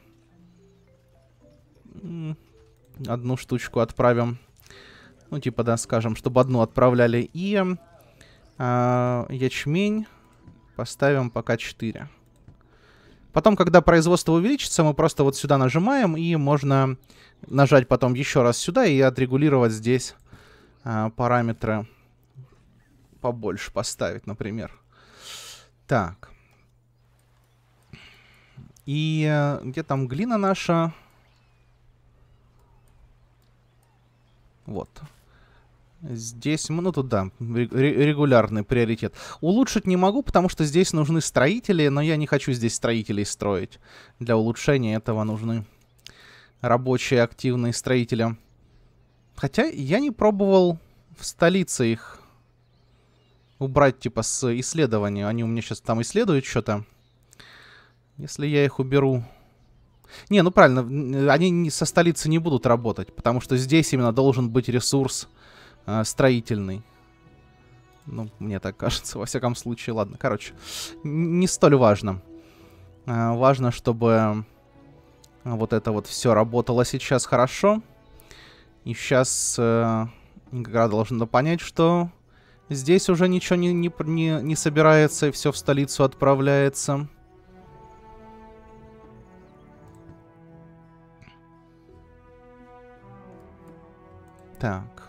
Одну штучку отправим. Ну, типа, да, скажем, чтобы одну отправляли. И э, ячмень поставим пока четыре. Потом, когда производство увеличится, мы просто вот сюда нажимаем. И можно нажать потом еще раз сюда и отрегулировать здесь э, параметры побольше поставить, например. Так. И э, где там глина наша? Вот. Здесь, ну тут да, регулярный приоритет. Улучшить не могу, потому что здесь нужны строители, но я не хочу здесь строителей строить. Для улучшения этого нужны рабочие, активные строители. Хотя я не пробовал в столице их убрать, типа, с исследования. Они у меня сейчас там исследуют что-то. Если я их уберу... Не, ну правильно, они со столицы не будут работать, потому что здесь именно должен быть ресурс э, строительный. Ну, мне так кажется, во всяком случае. Ладно, короче, не столь важно. Э, важно, чтобы вот это вот все работало сейчас хорошо. И сейчас э, игра должна понять, что здесь уже ничего не, не, не, не собирается и все в столицу отправляется. Так.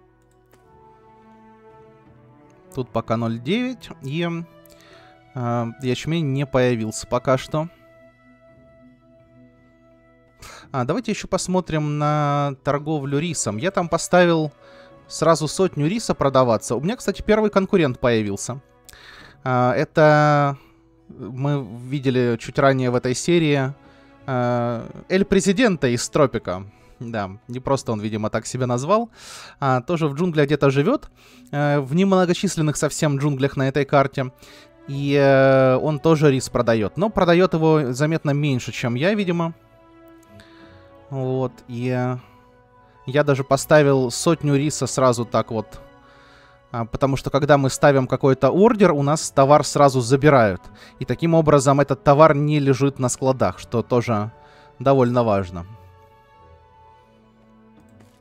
Тут пока ноль девять. И э, ячмень не появился пока что. А, давайте еще посмотрим на торговлю рисом. Я там поставил сразу сотню риса продаваться. У меня, кстати, первый конкурент появился. А, это мы видели чуть ранее в этой серии а, Эль Президента из Тропика. Да, не просто он, видимо, так себя назвал. А, тоже в джунглях где-то живет. А, в немногочисленных совсем джунглях на этой карте. И а, он тоже рис продает. Но продает его заметно меньше, чем я, видимо. Вот, и а, я даже поставил сотню риса сразу так вот. А, потому что когда мы ставим какой-то ордер, у нас товар сразу забирают. И таким образом этот товар не лежит на складах, что тоже довольно важно.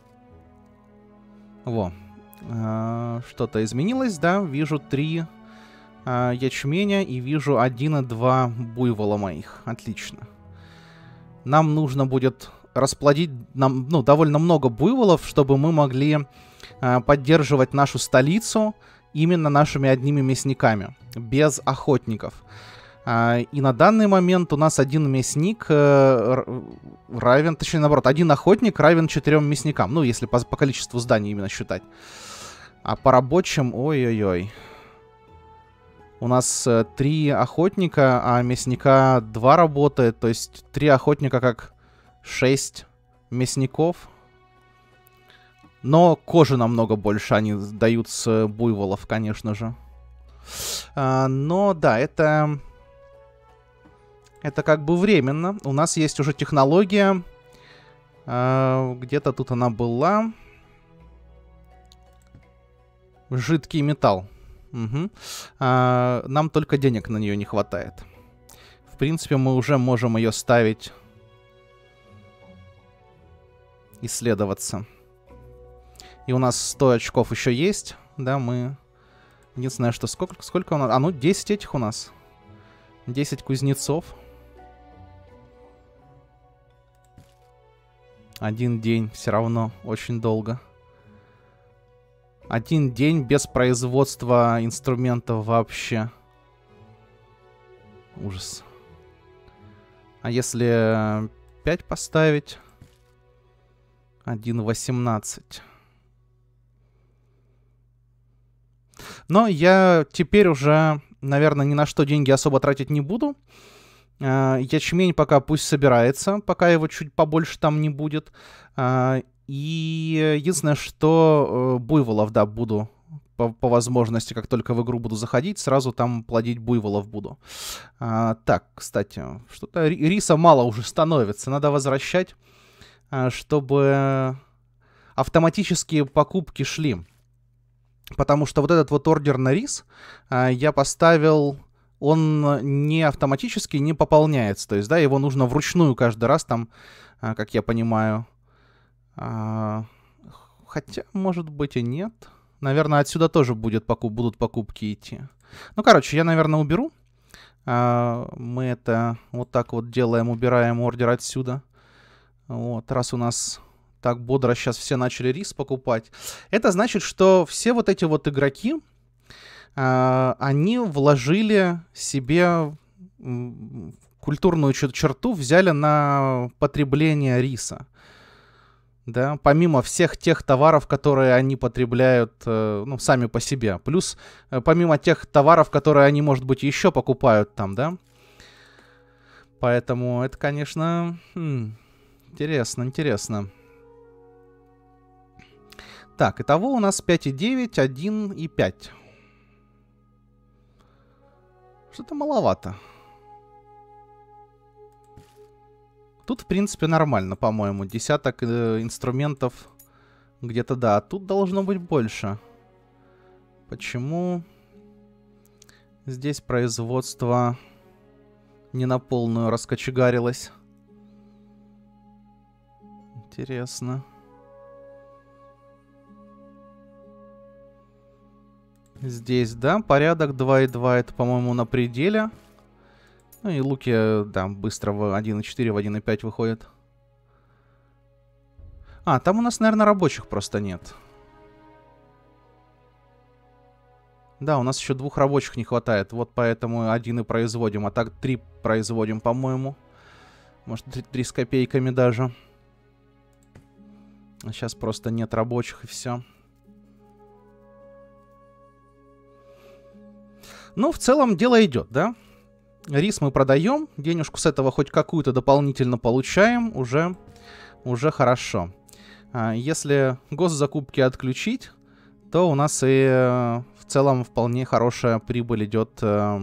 Во. А, что-то изменилось, да? Вижу три э, ячменя и вижу один и два буйвола моих. Отлично. Нам нужно будет расплодить нам, ну, довольно много буйволов, чтобы мы могли э, поддерживать нашу столицу именно нашими одними мясниками, без охотников. Э, и на данный момент у нас один мясник э, равен, точнее наоборот, один охотник равен четырем мясникам. Ну, если по, по количеству зданий именно считать. А по рабочим, ой-ой-ой. У нас э, три охотника, а мясника два работает. То есть три охотника как шесть мясников. Но кожи намного больше они дают с буйволов, конечно же. А, но да, это... Это как бы временно. У нас есть уже технология. А, где-то тут она была. Жидкий металл. Угу. А, нам только денег на нее не хватает. В принципе, мы уже можем ее ставить... исследоваться. И у нас сто очков еще есть. Да, мы... Единственное, что сколько, сколько у нас... А, ну, десять этих у нас. десять кузнецов. Один день. Все равно очень долго. Один день без производства инструментов вообще. Ужас. А если пять поставить... один восемнадцать. Но я теперь уже, наверное, ни на что деньги особо тратить не буду. Ячмень пока пусть собирается, пока его чуть побольше там не будет. И единственное, что буйволов, да, буду по, по возможности, как только в игру буду заходить, сразу там плодить буйволов буду. Так, кстати, что-то риса мало уже становится, надо возвращать, чтобы автоматические покупки шли. Потому что вот этот вот ордер на рис а, я поставил, он не автоматически не пополняется. То есть, да, его нужно вручную каждый раз там, а, как я понимаю. А, хотя, может быть, и нет. Наверное, отсюда тоже будет покуп, будут покупки идти. Ну, короче, я, наверное, уберу. А, мы это вот так вот делаем, убираем ордер отсюда. Вот, раз у нас... так бодро сейчас все начали рис покупать. Это значит, что все вот эти вот игроки, э, они вложили себе культурную черту, взяли на потребление риса. Да, помимо всех тех товаров, которые они потребляют, э, ну, сами по себе. Плюс, э, помимо тех товаров, которые они, может быть, еще покупают там, да. Поэтому это, конечно, хм, интересно, интересно. Так, итого у нас пять и девять, один и пять. Что-то маловато. Тут, в принципе, нормально, по-моему. Десяток э, инструментов где-то, да. А тут должно быть больше. Почему здесь производство не на полную раскочегарилось? Интересно. Здесь, да, порядок два и два, это, по-моему, на пределе. Ну и луки, да, быстро в один и четыре, в один и пять выходят. А, там у нас, наверное, рабочих просто нет. Да, у нас еще двух рабочих не хватает, вот поэтому один и производим, а так три производим, по-моему. Может, три, три с копейками даже. А сейчас просто нет рабочих и все. Ну, в целом дело идет, да? Рис мы продаем, денежку с этого хоть какую-то дополнительно получаем, уже, уже хорошо. А если госзакупки отключить, то у нас и э, в целом вполне хорошая прибыль идет. Э,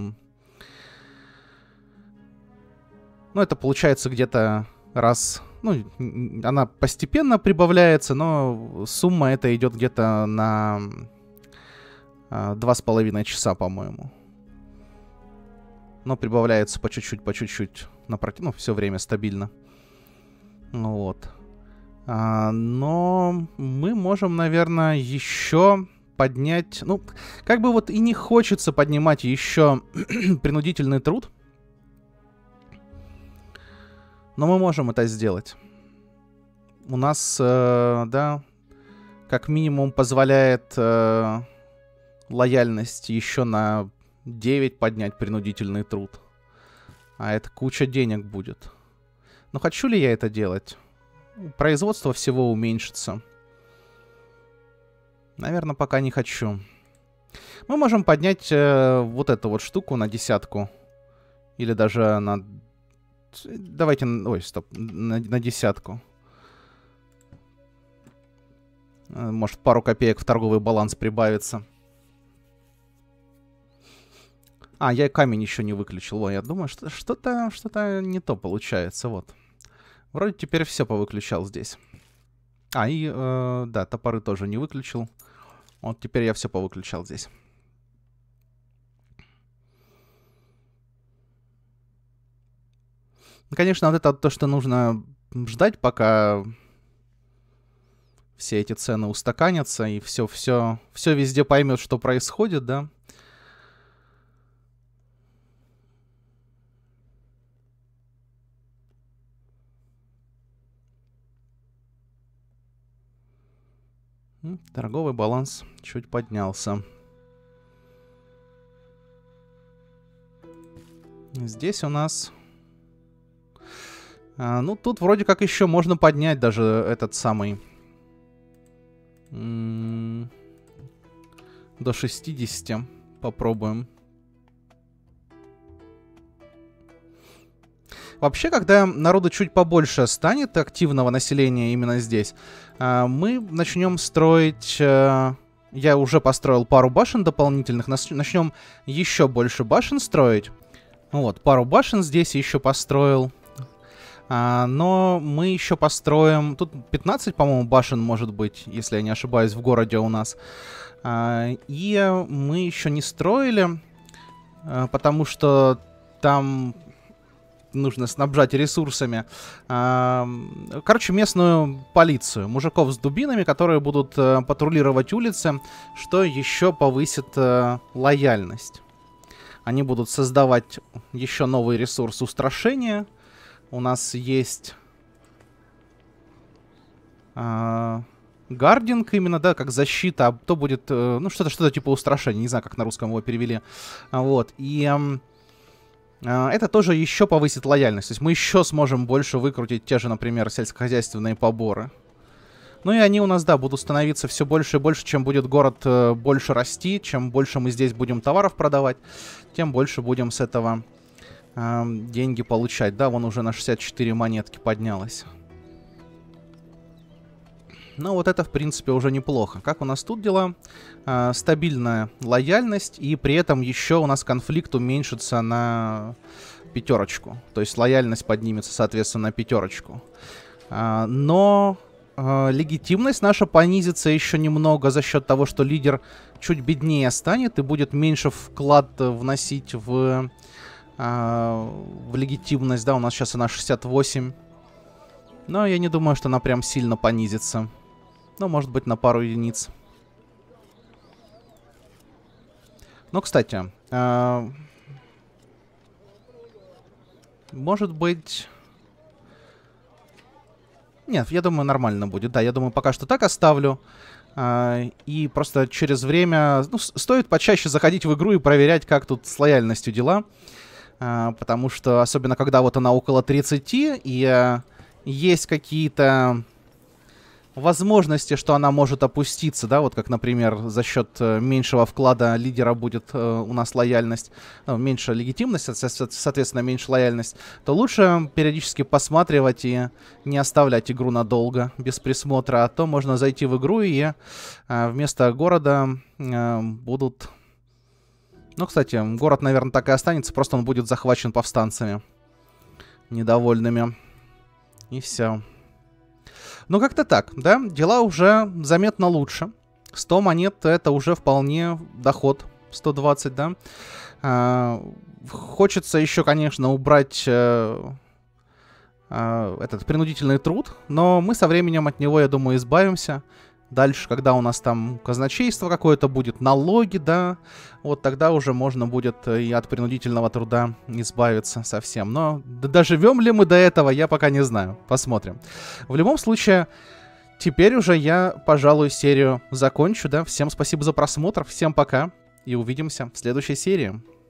ну, это получается где-то раз... Ну, она постепенно прибавляется, но сумма эта идет где-то на э, два с половиной часа, по-моему. Но прибавляется по чуть-чуть, по чуть-чуть. Напротив, ну, все время стабильно. Ну вот. А, но мы можем, наверное, еще поднять... Ну, как бы вот и не хочется поднимать еще принудительный труд. Но мы можем это сделать. У нас, э, да, как минимум позволяет э, лояльность еще на девять поднять принудительный труд. А это куча денег будет. Но хочу ли я это делать? Производство всего уменьшится. Наверное, пока не хочу. Мы можем поднять э, вот эту вот штуку на десятку. Или даже на... Давайте... Ой, стоп. На, на десятку. Может, пару копеек в торговый баланс прибавится. А, я камень еще не выключил. Ой, я думаю, что что-то что-то не то получается. Вот. Вроде теперь все повыключал здесь. А, и, э, да, топоры тоже не выключил. Вот теперь я все повыключал здесь. Конечно, вот это то, что нужно ждать, пока все эти цены устаканятся и все, все, все везде поймет, что происходит, да. Торговый баланс чуть поднялся. Здесь у нас... А, ну, тут вроде как еще можно поднять даже этот самый... М-м- до шестидесяти. Попробуем. Вообще, когда народу чуть побольше станет активного населения именно здесь, мы начнем строить... Я уже построил пару башен дополнительных. Начнем еще больше башен строить. Вот, пару башен здесь еще построил. Но мы еще построим... Тут пятнадцать, по-моему, башен может быть, если я не ошибаюсь, в городе у нас. И мы еще не строили, потому что там... нужно снабжать ресурсами. Короче, местную полицию. Мужиков с дубинами, которые будут патрулировать улицы, что еще повысит лояльность. Они будут создавать еще новый ресурс устрашения. У нас есть... гардинг именно, да, как защита. А то будет, ну, что-то что-то типа устрашения. Не знаю, как на русском его перевели. Вот. И... это тоже еще повысит лояльность. То есть мы еще сможем больше выкрутить те же, например, сельскохозяйственные поборы. Ну и они у нас, да, будут становиться все больше и больше, чем будет город э, больше расти, чем больше мы здесь будем товаров продавать, тем больше будем с этого э, деньги получать. Да, вон уже на шестьдесят четыре монетки поднялось. Ну вот это, в принципе, уже неплохо. Как у нас тут дела? Э, стабильная лояльность, и при этом еще у нас конфликт уменьшится на пятерочку. То есть лояльность поднимется, соответственно, на пятерочку. Э, но э, легитимность наша понизится еще немного за счет того, что лидер чуть беднее станет и будет меньше вклад вносить в, э, в легитимность. Да, у нас сейчас она шестьдесят восемь. Но я не думаю, что она прям сильно понизится. Ну, может быть, на пару единиц. Ну, кстати, э, может быть... Нет, я думаю, нормально будет. Да, я думаю, пока что так оставлю. Э, и просто через время... Ну, стоит почаще заходить в игру и проверять, как тут с лояльностью дела. Э, потому что, особенно когда вот она около тридцати, и э, есть какие-то... возможности, что она может опуститься, да, вот как, например, за счет э, меньшего вклада лидера будет э, у нас лояльность, ну, меньше легитимность, соответственно, меньше лояльность, то лучше периодически посматривать и не оставлять игру надолго, без присмотра, а то можно зайти в игру и э, вместо города э, будут... Ну, кстати, город, наверное, так и останется, просто он будет захвачен повстанцами недовольными. И все. Ну, как-то так, да, дела уже заметно лучше. сто монет — это уже вполне доход. сто двадцать, да. А, хочется еще, конечно, убрать а, а, этот принудительный труд, но мы со временем от него, я думаю, избавимся. Дальше, когда у нас там казначейство какое-то будет, налоги, да, вот тогда уже можно будет и от принудительного труда избавиться совсем. Но доживем ли мы до этого, я пока не знаю. Посмотрим. В любом случае, теперь уже я, пожалуй, серию закончу, да. Всем спасибо за просмотр, всем пока и увидимся в следующей серии.